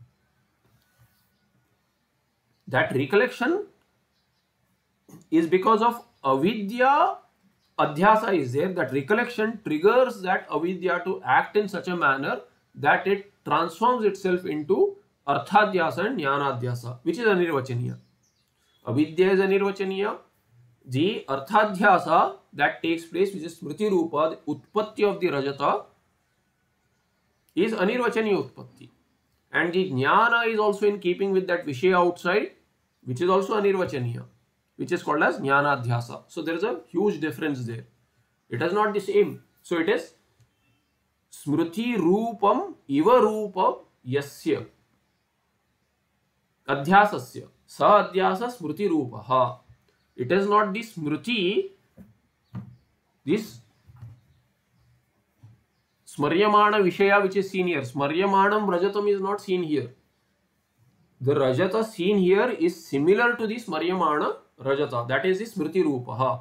Speaker 1: That recollection is because of avidya adhyasa is there. That recollection triggers that avidya to act in such a manner that it transforms itself into arthadhyasa and jnanadhyasa, which is anirvachaniya. Avidya is anirvachaniya. The arthadhyasa that takes place, which is smriti rupa, the utpatti of the rajata, is anirvachaniya utpatti. And the jnana is also in keeping with that vishaya outside, which is also anirvachaniya, which is called as jnanadhyasa. So there is a huge difference there. It is not the same. So it is smriti rupam iva rupa yasya adhyasasya sa adhyasa smriti rupaha. It is not the smriti, this smaryamana vishaya which is seen here. Smaryamanam rajatam is not seen here. The rajata seen here is similar to the smaryamana rajata. That is the smriti rupaha.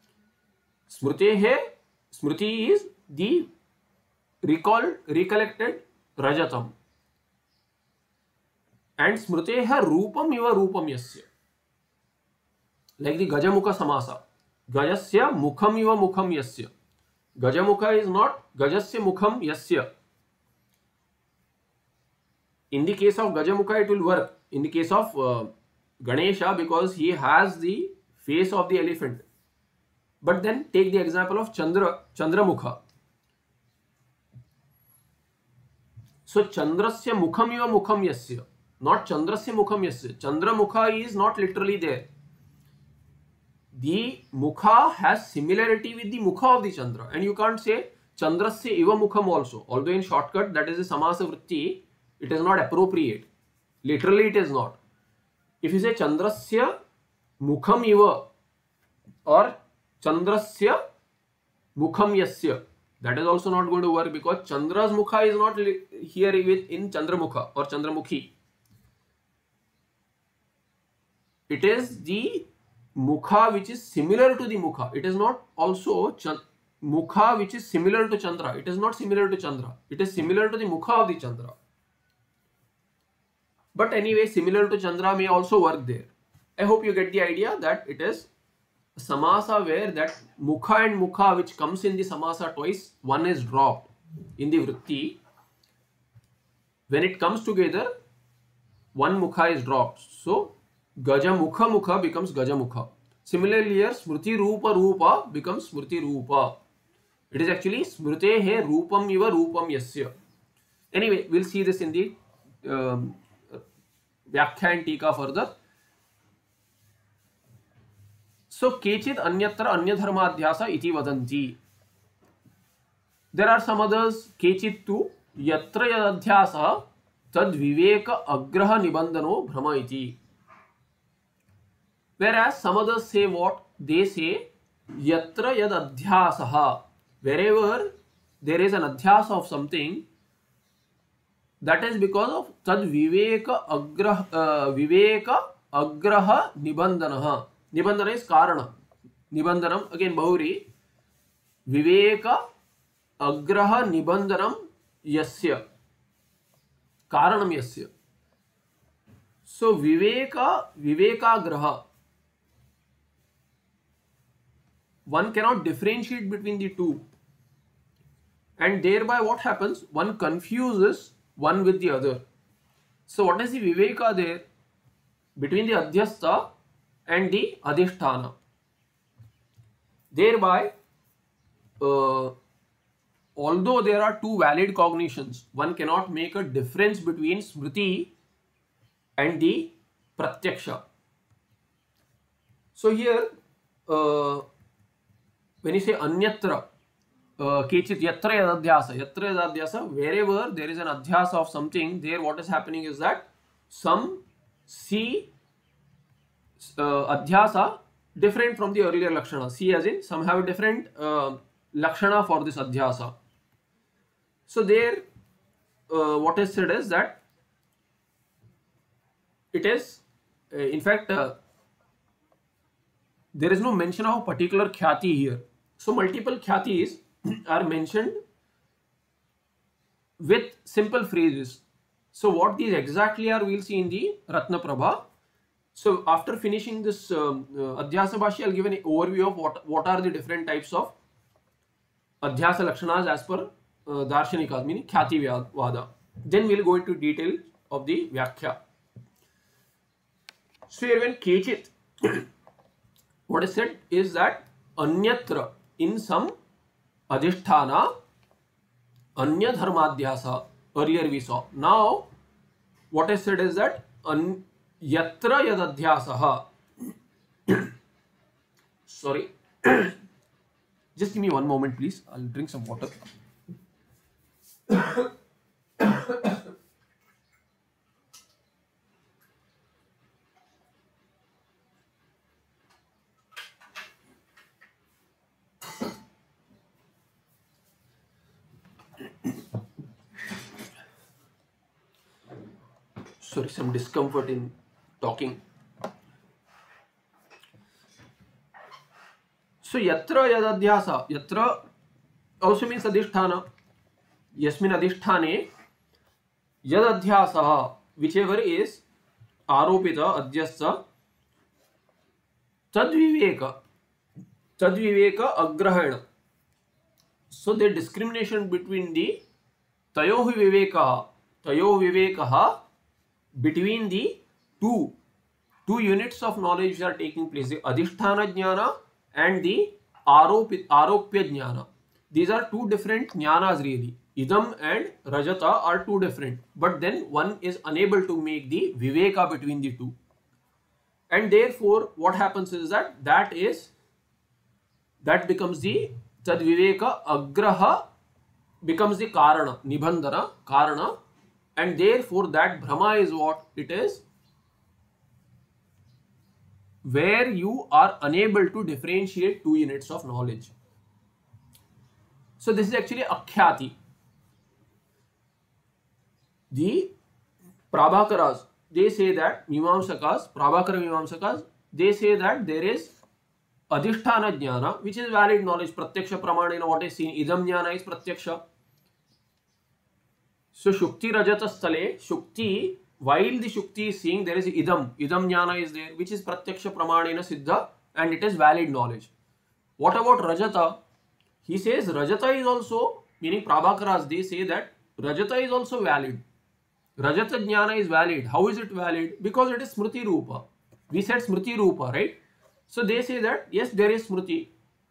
Speaker 1: Smriti is the recollected rajatam. And smriteha rupam iva rupam yasya. Like the Gajamukha Samasa. Gajasya mukham iva mukham yasya. Gajamukha is not Gajasya mukham yasya. In the case of Gajamukha it will work. In the case of Ganesha, because he has the face of the elephant. But then take the example of Chandramukha. So Chandrasya mukham iva mukham yasya. Not Chandrasya mukham yasya. Chandramukha is not literally there. The mukha has similarity with the mukha of the Chandra, and you can't say Chandrasya iva mukham also. Although in shortcut that is a samasa vritti, it is not appropriate. Literally it is not. If you say Chandrasya mukham iva or Chandrasya mukham yasya, that is also not going to work because Chandra's mukha is not here in Chandramukha or Chandramukhi. It is the mukha which is similar to the mukha. It is not also mukha which is similar to Chandra. It is not similar to Chandra. It is similar to the mukha of the Chandra. But anyway, similar to Chandra may also work there. I hope you get the idea that it is samasa where that mukha and mukha which comes in the samasa twice, one is dropped in the vritti. When it comes together, one mukha is dropped. So gaja mukha mukha becomes gaja mukha. Similarly here smriti rupa rupa becomes smriti rupa. It is actually smritehe rupam iva rupam yasya. Anyway, we'll see this in the Vyakhya and Tika further. So kechit anyatra anyadharmadhyasa iti vadanti. There are some others, kechit tu yatra yadadhyasa tad viveka agraha nibandhano bhrama iti. Whereas some others say what? They say yatra yadadhyasaha. Wherever there is an adhyasa of something, that is because of tad viveka agraha nibandhanaha. Nibandhana is karana. Nibandhanam, again Bahuri. Viveka agraha nibandhanam yasya. Karanam yasya. So vivekagraha. One cannot differentiate between the two. And thereby what happens? One confuses one with the other. So what is the viveka there? Between the adhyastha and the adhisthana. Thereby, although there are two valid cognitions, one cannot make a difference between smriti and the pratyaksha. So here, when you say anyatra, kechit yatra yadadhyasa, wherever there is an adhyasa of something, there what is happening is that some see adhyasa different from the earlier lakshana. See as in some have a different lakshana for this adhyasa. So there what is said is that it is in fact there is no mention of a particular khyati here. So multiple khyatis are mentioned with simple phrases. So what these exactly are, we will see in the Ratna Prabha. So after finishing this Adhyasa Bhashya, I will give an overview of what are the different types of Adhyasa Lakshanas as per Darshanikas, meaning Khyati Vada. Then we will go into detail of the Vyakhya. So here when Kechit, what is said is that Anyatra, in some Adhisthana, Anya Dharmadhyasa, earlier we saw. Now what is said is that Yatra Yadadhyasaha. Sorry. Just give me one moment, please. I'll drink some water. Sorry, some discomfort in talking. So yatra yadadhyasa, yatra also means adhisthana. Yasmin adhisthane yadadhyasa, whichever is aropita adhyasa, tadviveka agrahana. So the discrimination between the tayoh vivekaha, between the two units of knowledge which are taking place, the adhisthana jnana and the aropya jnana. These are two different jnanas really. Idam and Rajata are two different, but then one is unable to make the viveka between the two. And therefore what happens is that becomes the tadviveka agraha becomes the karana, nibandhana, karana, and therefore that Brahma is what it is, where you are unable to differentiate two units of knowledge. So this is actually akhyati. The Prabhakaras, they say that Mimamsakas, Prabhakara Mimamsakas, they say that there is adhisthana jnana, which is valid knowledge. Pratyaksha pramanena, what is seen? Idam jnana is pratyaksha. So shukti rajata stale, shukti, while the shukti is seeing, there is idam jnana is there, which is pratyaksha pramanena siddha, and it is valid knowledge. What about rajata? He says rajata is also, meaning Prabhakaras, they say that rajata is also valid. Rajata jnana is valid. How is it valid? Because it is smriti rupa. We said smriti rupa, right? So they say that yes, there is smriti.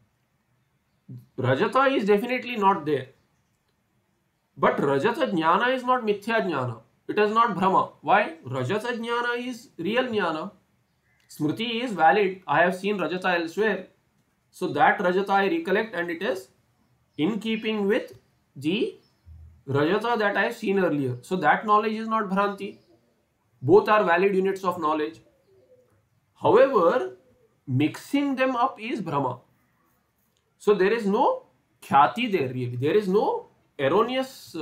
Speaker 1: Rajata is definitely not there. But Rajata jnana is not mithya jnana. It is not Brahma. Why? Rajata jnana is real jnana. Smriti is valid. I have seen Rajata elsewhere. So that Rajata I recollect, and it is in keeping with the Rajata that I have seen earlier. So that knowledge is not Bhranti. Both are valid units of knowledge. However, mixing them up is Brahma. So there is no khyati there really. There is no erroneous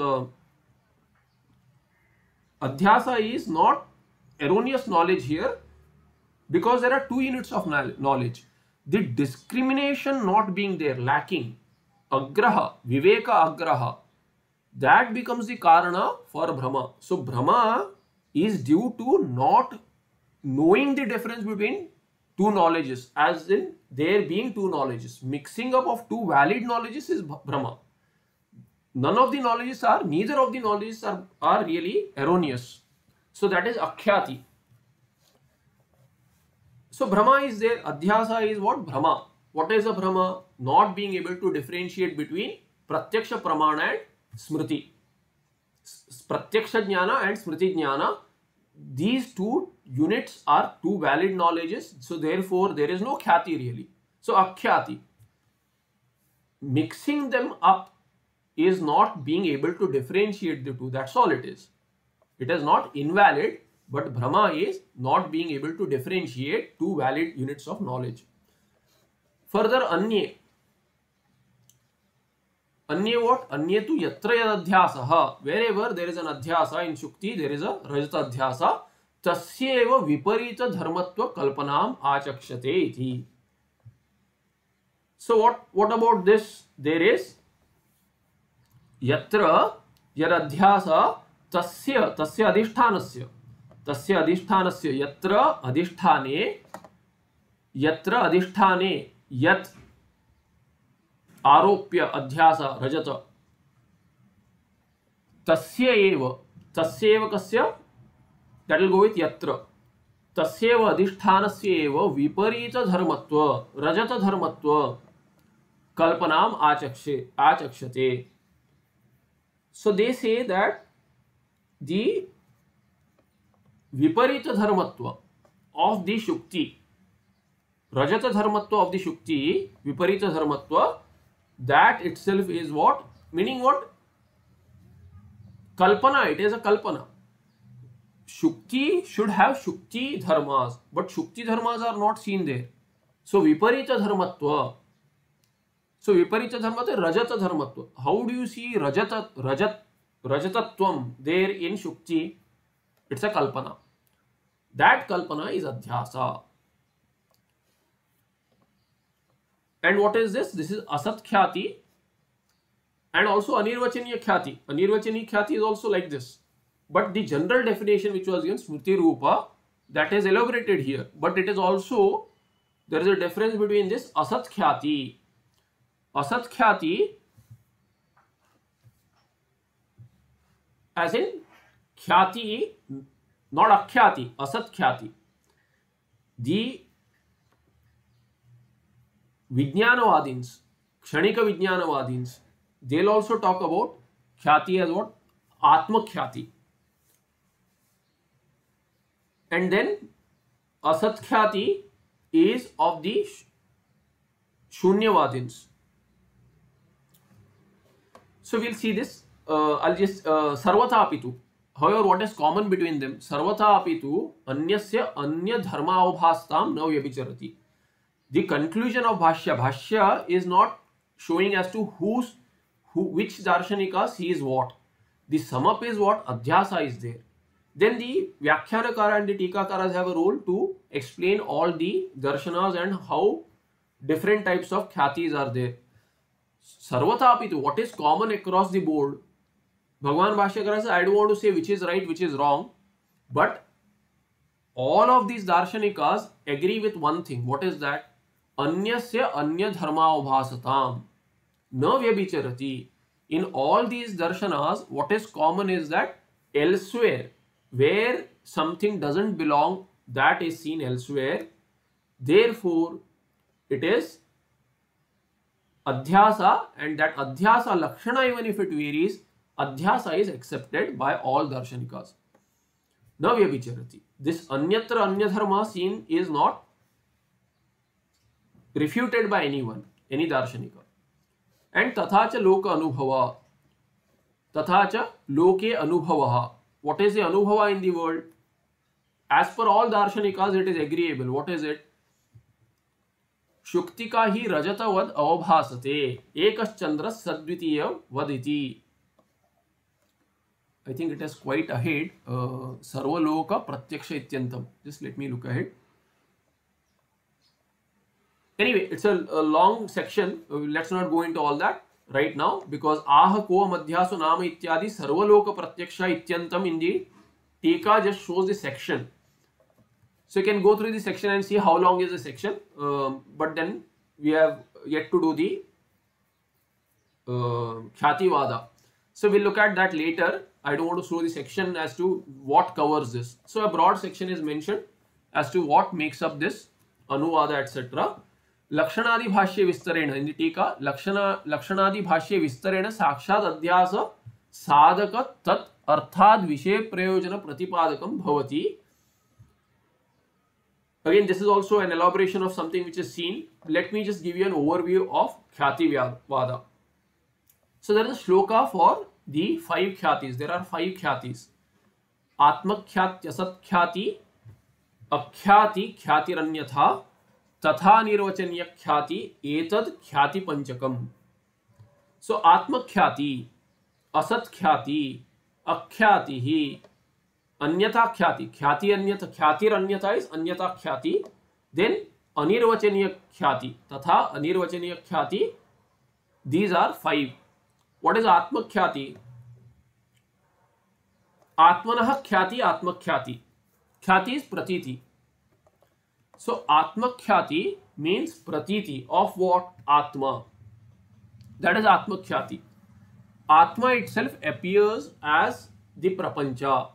Speaker 1: adhyasa is not erroneous knowledge here, because there are two units of knowledge. The discrimination not being there, lacking, agraha, viveka agraha, that becomes the karana for Brahma. So Brahma is due to not knowing the difference between two knowledges, as in there being two knowledges. Mixing up of two valid knowledges is Brahma. None of the knowledges are, neither of the knowledges are really erroneous. So that is akhyati. So Brahma is there, adhyasa is what? Brahma. What is a Brahma? Not being able to differentiate between pratyaksha pramana and smriti. Pratyaksha jnana and smriti jnana, these two units are two valid knowledges. So therefore there is no khyati really. So akhyati. Mixing them up is not being able to differentiate the two. That's all it is. It is not invalid, but Brahma is not being able to differentiate two valid units of knowledge. Further, anye. Anye what? Anye tu yatra yad adhyasaha. Wherever there is an adhyasa in Shukti, there is a rajata adhyasa. Tasyeva viparita dharmatva kalpanam achakshate iti. So what about this? There is yatra yad adhyasa tasya adhishthanasya. Tasya adhishthanasya yatra adhisthane yat आरोप्य अध्यास रजत तस्यैव कस्य, that will go with yatra, तस्यैव अधिष्ठानस्यैव विपरीत धर्मत्व रजत धर्मत्व कल्पनाम आचक्षते. So they say that the viparita dharmatva of the shukti, rajata dharmatva of the shukti, viparita dharmatva, that itself is what? Meaning what? Kalpana, it is a kalpana. Shukti should have shukti dharmas, but shukti dharmas are not seen there. So viparita dharmatva. So viparita dharmatva, rajata dharmatva. How do you see rajatatvam there in shukti? It's a kalpana. That kalpana is adhyasa. And what is this? This is asat khyati and also anirvachaniya khyati. Anirvachaniya khyati is also like this. But the general definition which was given, smriti rupa, that is elaborated here. But it is also, there is a difference between this asat khyati. Asat khyati, as in khyati, not akhyati, asat khyati. The Vijnanavadins, Kshanika Vijnanavadins, they'll also talk about khyati as what? Atma khyati. And then asat khyati is of the Shunyavadins. So we'll see this. I'll just sarvata apitu. However, what is common between them? Sarvata apitu anyasya anya dharma avbhastam na vyabhicharati. The conclusion of Bhashya is not showing as to which darshanika sees what. The sum up is what? Adhyasa is there. Then the Vyakhyanakara and the Tikakaras have a role to explain all the darshanas and how different types of khyatis are there. Sarvatapitu, what is common across the board? Bhagwan Bhashyakara says, I don't want to say which is right, which is wrong, but all of these darshanikas agree with one thing. What is that? Anyasya anya dharma ubhasatam na vyabhicharati. In all these darshanas, what is common is that elsewhere, where something doesn't belong, that is seen elsewhere. Therefore, it is adhyasa, and that adhyasa lakshana, even if it varies, adhyasa is accepted by all darshanikas. Na vyabhicharati. This anyatra anyadharma seen is not refuted by anyone, any darshanika. And tathacha loka anubhava. Tathacha loke anubhavaha. What is the anubhava in the world? As per all darshanikas, it is agreeable. What is it? Shuktika hi rajatavad avabhasate. Ekas chandras sadvitiya vaditi. I think it is quite ahead. Sarvaloka pratyaksha ityantam. Just let me look ahead. Anyway, it's a long section. Let's not go into all that right now, because aha ko madhyasu nama ityadi sarvaloka pratyaksha ityantam in the tika just shows the section. So you can go through the section and see how long is the section. But then we have yet to do the Khyativada. So we'll look at that later. I don't want to show the section as to what covers this. So a broad section is mentioned as to what makes up this Anuvada, etc. Lakshanadi bhashya vistarena in the tika. Lakshanadi bhashya vistarena sakshad adhyasa sadaka tat arthad vishay prayojana pratipadakam bhavati. Again, this is also an elaboration of something which is seen. Let me just give you an overview of Khyativada. So there is a shloka for the 5 khyatis. There are 5 khyatis. Atmakhyati, Asatkyati, Akhyati, Khyatiranyatha, Tatha Nirvachanya Khyati, Etad Khyati Panchakam. So Atmakhyati, Asatkyati, Akhyati, Anyatha Khyati, Khyati Anyatha, Khyatir Anyatha is Anyatha Khyati. Then Anirvachaniya Khyati, Tatha Anirvachaniya Khyati. These are 5. What is Atmakhyati? Atmanah Khyati, Atmakhyati. Khyati is Pratiti. So Atmakhyati means Pratiti of what? Atma. That is Atmakhyati. Atma itself appears as the Prapancha.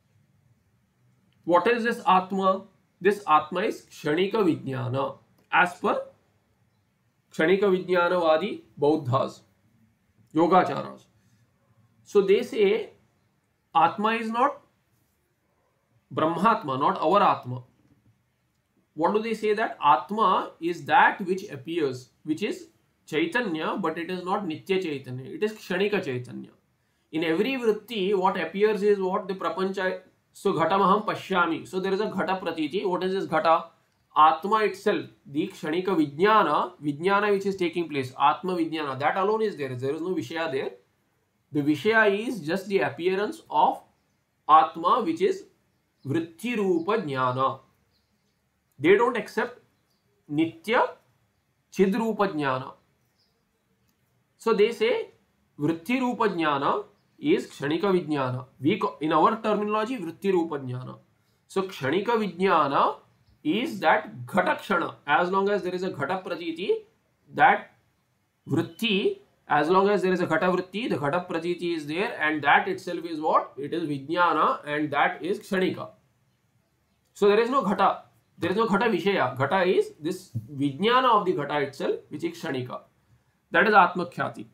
Speaker 1: What is this Atma? This Atma is Kshanika Vijnana, as per Kshanika Vijnanavadi Bauddhas, Yogacharas. So they say Atma is not Brahmatma, not our Atma. What do they say? That Atma is that which appears, which is Chaitanya, but it is not Nitya Chaitanya. It is Kshanika Chaitanya. In every vritti, what appears is what? The Prapancha. So Ghatamaham Pashyami. So there is a Ghata Pratiti. What is this Ghata? Atma itself, the Kshanika Vijnana which is taking place, Atma Vijnana, that alone is there. There is no Vishaya there. The Vishaya is just the appearance of Atma, which is Vritti Rupa Jnana. They don't accept Nitya Chid Rupa Jnana. So they say Vritti Rupa Jnana is Kshanika Vijnana. In our terminology, Vritti Rupa Jnana. So Kshanika Vijnana is that Ghata Kshana. As long as there is a Ghata Pratiti, that Vritti, as long as there is a Ghata Vritti, the Ghata Pratiti is there, and that itself is what? It is Vijnana, and that is Kshanika. So there is no Ghata. There is no Ghata Vishaya. Ghata is this Vijnana of the Ghata itself, which is Kshanika. That is Atmakhyati.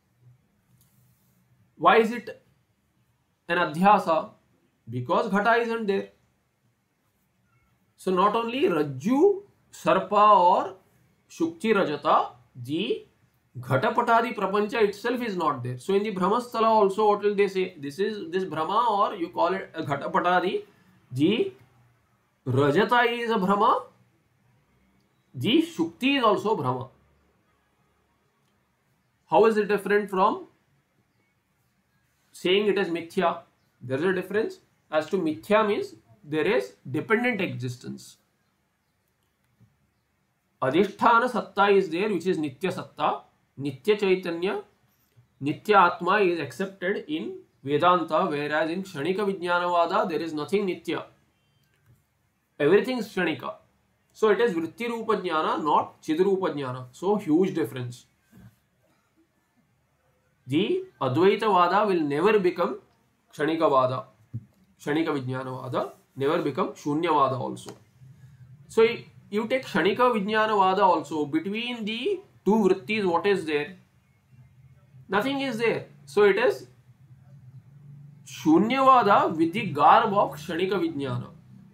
Speaker 1: Why is it an adhyasa? Because Ghata isn't there. So not only Rajju, Sarpa or Shukti Rajata, the Ghatapatadi Prapancha itself is not there. So in the Brahmasthala also, what will they say? This is this Brahma, or you call it a Ghatapatadi. The Rajata is a Brahma. The Shukti is also Brahma. How is it different from saying it is Mithya? There is a difference. As to Mithya means there is dependent existence. Adhisthana satta is there, which is Nitya satta. Nitya Chaitanya, Nitya Atma is accepted in Vedanta, whereas in Kshanika Vijnanavada there is nothing Nitya. Everything is Kshanika. So it is Vritti Rupa Jnana, not Chidrupa Jnana. So huge difference. The Advaita Vada will never become Kshanika Vada. Kshanika Vijnanavada never become Shunya Vada also. So you take Kshanika Vijnanavada also, between the two Vrittis, what is there? Nothing is there. So it is Shunyavada with the garb of Kshanika Vijnana.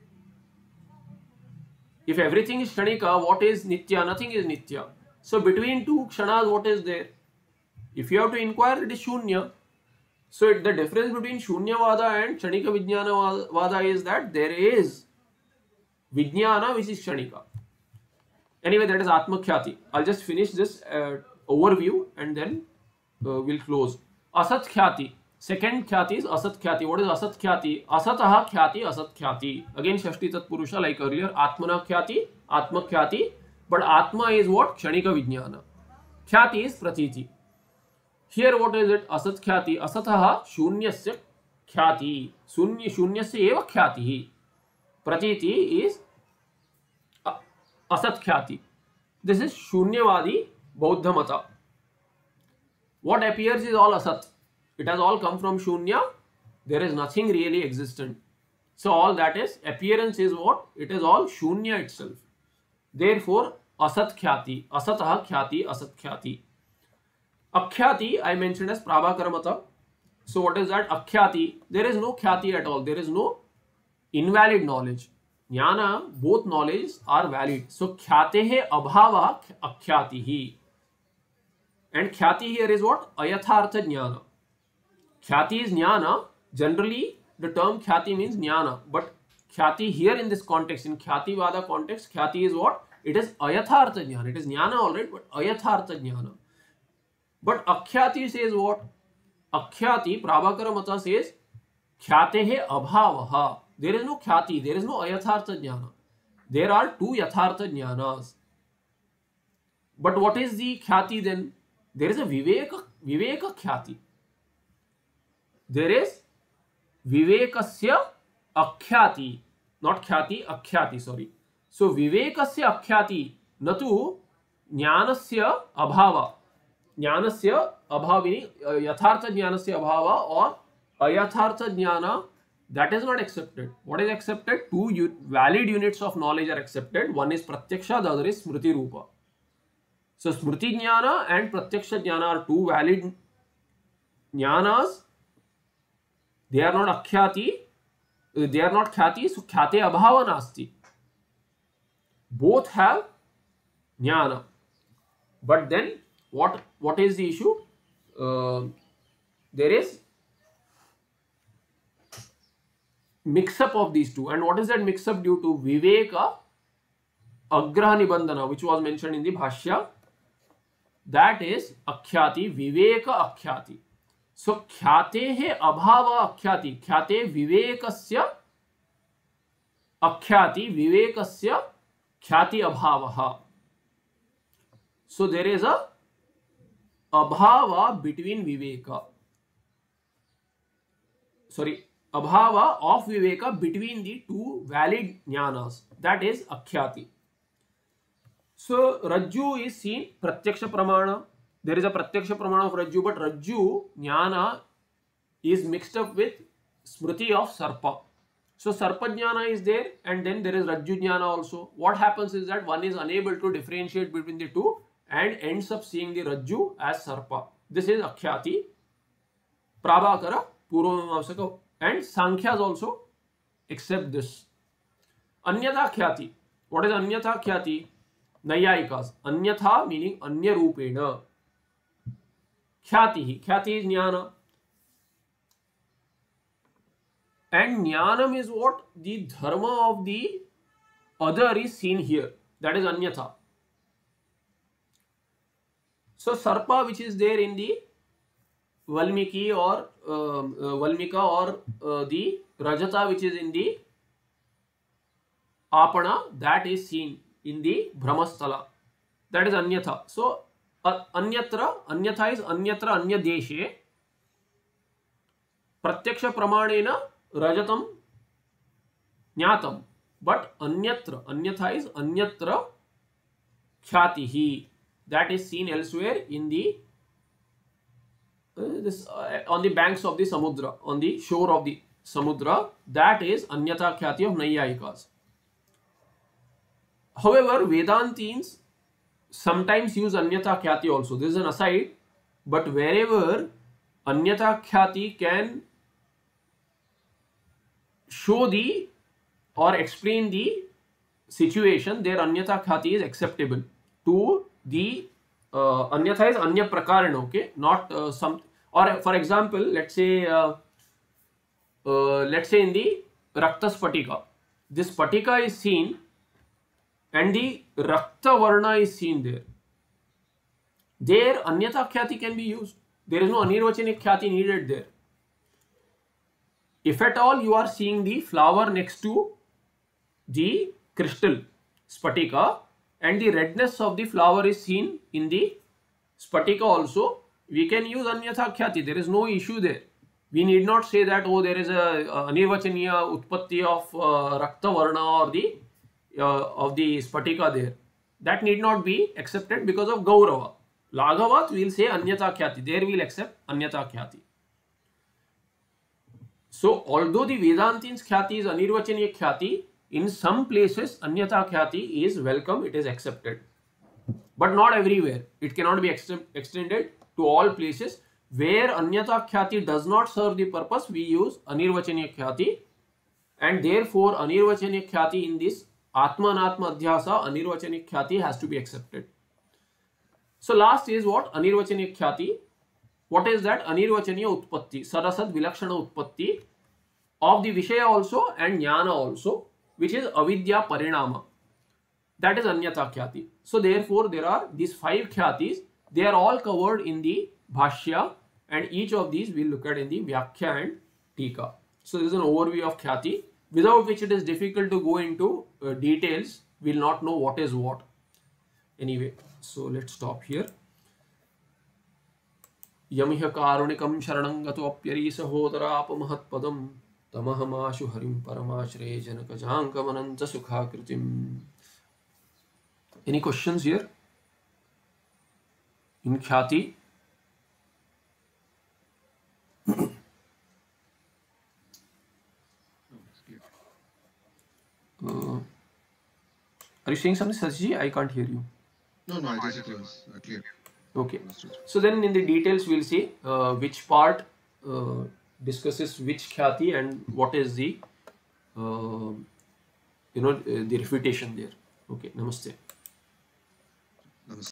Speaker 1: If everything is Kshanika, what is Nitya? Nothing is Nitya. So between two Kshanas, what is there? If you have to inquire, it is Shunya. So the difference between Shunyavada and Kshanika Vijnanavada is that there is Vijnana which is Kshanika. Anyway, that is Atma Khyati. I'll just finish this overview and then we'll close. Asat Khyati. Second Khyati is Asat Khyati. What is Asat Khyati? Asataha Khyati, Asat Khyati. Again, Shashti Tatpurusha like earlier. Atmana Khyati, Atma Khyati. But Atma is what? Kshanika Vijnana. Khyati is Pratiti. Here what is it? Asat Khyati. Asataha Shunyasya Khyati. Shunyasya eva Khyati. Pratiti is Asat Khyati. This is Shunyavadi Bauddha Mata. What appears is all Asat. It has all come from Shunya. There is nothing really existent. So all that is, appearance is what? It is all Shunya itself. Therefore, Asat Khyati. Asataha Khyati, Asat Khyati. Akhyati, I mentioned as Prabhakara Mata. So what is that? Akhyati. There is no Khyati at all. There is no invalid knowledge. Jnana, both knowledges are valid. So Khyatehe Abhava Akhyatihi. And Khyati here is what? Ayathartha Jnana. Khyati is Jnana. Generally, the term Khyati means Jnana. But Khyati here in this context, in Khyati Vada context, Khyati is what? It is Ayathartha Jnana. It is Jnana alright, but Ayathartha Jnana. But Akhyati says what? Akhyati, Prabhakara Mata says, Khyatehe Abhavaha. There is no Khyati, there is no Ayathartha Jnana. There are two Yathartha Jnanas. But what is the Khyati then? There is a Viveka Khyati. There is Vivekasya Akhyati. Not Khyati, Akhyati, sorry. So Vivekasya Akhyati, natu Jnanasya Abhava. Jnanasya Abhavini, Yathartha Jnanasya Abhava or Ayathartha Jnana, that is not accepted. What is accepted? Two valid units of knowledge are accepted. One is Pratyaksha, the other is Smriti Rupa. So Smriti Jnana and Pratyaksha Jnana are two valid Jnanas. They are not Akhyati. They are not Khyati. So Khyate Abhava Nasti. Both have Jnana. But then what is the issue? There is mix-up of these two. And what is that mix-up due to? Viveka Agraha Nibandhana, which was mentioned in the Bhashya. That is Akhyati, Viveka Akhyati. So Khyatehe Abhava Akhyati. Khyate Vivekasya Akhyati, Vivekasya Khyati Abhavaha. So there is a Abhava between Viveka. Sorry. Abhava of Viveka between the two valid Jnanas. That is Akhyati. So Rajju is seen Pratyaksha Pramana. There is a Pratyaksha Pramana of Rajju, but Rajju Jnana is mixed up with Smriti of Sarpa. So Sarpa Jnana is there and then there is Rajju Jnana also. What happens is that one is unable to differentiate between the two and ends up seeing the Rajju as Sarpa. This is Akhyati. Prabhakara, Purvamamsaka and Sankhyas also accept this. Anyatha Khyati. What is Anyatha Khyati? Nayayikas. Anyatha meaning Anya Rupena. Khyati. Khyati is Jnana. And Jnanam is what? The dharma of the other is seen here. That is Anyatha. So Sarpa, which is there in the Valmiki or Valmika or the Rajata, which is in the Apana, that is seen in the Brahmasthala. that is anyatha. So anyatra, anyatha is anyatra, anya deshe. Pratyaksha pramanena rajatam jnatam. But anyatra, anyatha is anyatra khyatihi. That is seen elsewhere in the on the banks of the samudra, on the shore of the samudra. That is anyatha khyati of Naiyayikas. However, Vedantins sometimes use anyatha khyati also. This is an aside, but wherever anyatha khyati can show the or explain the situation, their anyatha khyati is acceptable to the anyatha is anya prakarana, okay, not some, or for example, let's say in the rakta spatika, this spatika is seen and the rakta varna is seen there. There anyatha khyati can be used. There is no anirvachanic khyati needed there. If at all you are seeing the flower next to the crystal spatika and the redness of the flower is seen in the spatika also, we can use anyatha khyati. There is no issue there. We need not say that, oh, there is a anirvachaniya utpatti of rakta varna or the of the spatika there. That need not be accepted because of Gaurava. Laghavat we will say anyatha khyati. There we will accept anyatha khyati. So although the Vedantins khyati is anirvachaniya khyati, in some places anyatha khyati is welcome, it is accepted, but not everywhere. It cannot be extended to all places. Where anyatha khyati does not serve the purpose, we use anirvachaniya khyati, and therefore anirvachaniya khyati in this atma anatma adhyasa, anirvachaniya khyati has to be accepted. So last is what? Anirvachaniya khyati. What is that? Anirvachaniya utpatti, sarasad vilakshana utpatti of the Vishaya also and Jnana also, which is avidya parinama. That is anyatha khyati. So therefore there are these 5 khyatis. They are all covered in the Bhashya, and each of these we will look at in the Vyakhya and Tika. So this is an overview of khyati, without which it is difficult to go into details. We will not know what is what. Anyway, so let's stop here. Yamiha karunikam sharanam gato apyarisa hodara apamahatpadam tamahamashu harim paramashre janakajankamananta sukhakritim. Any questions here in khyati? Are you saying something, Sachji? I can't hear you.
Speaker 2: No, I guess it was clear.
Speaker 1: Okay. So then in the details we'll see which part discusses which khyati and what is the the refutation there. Okay. Namaste.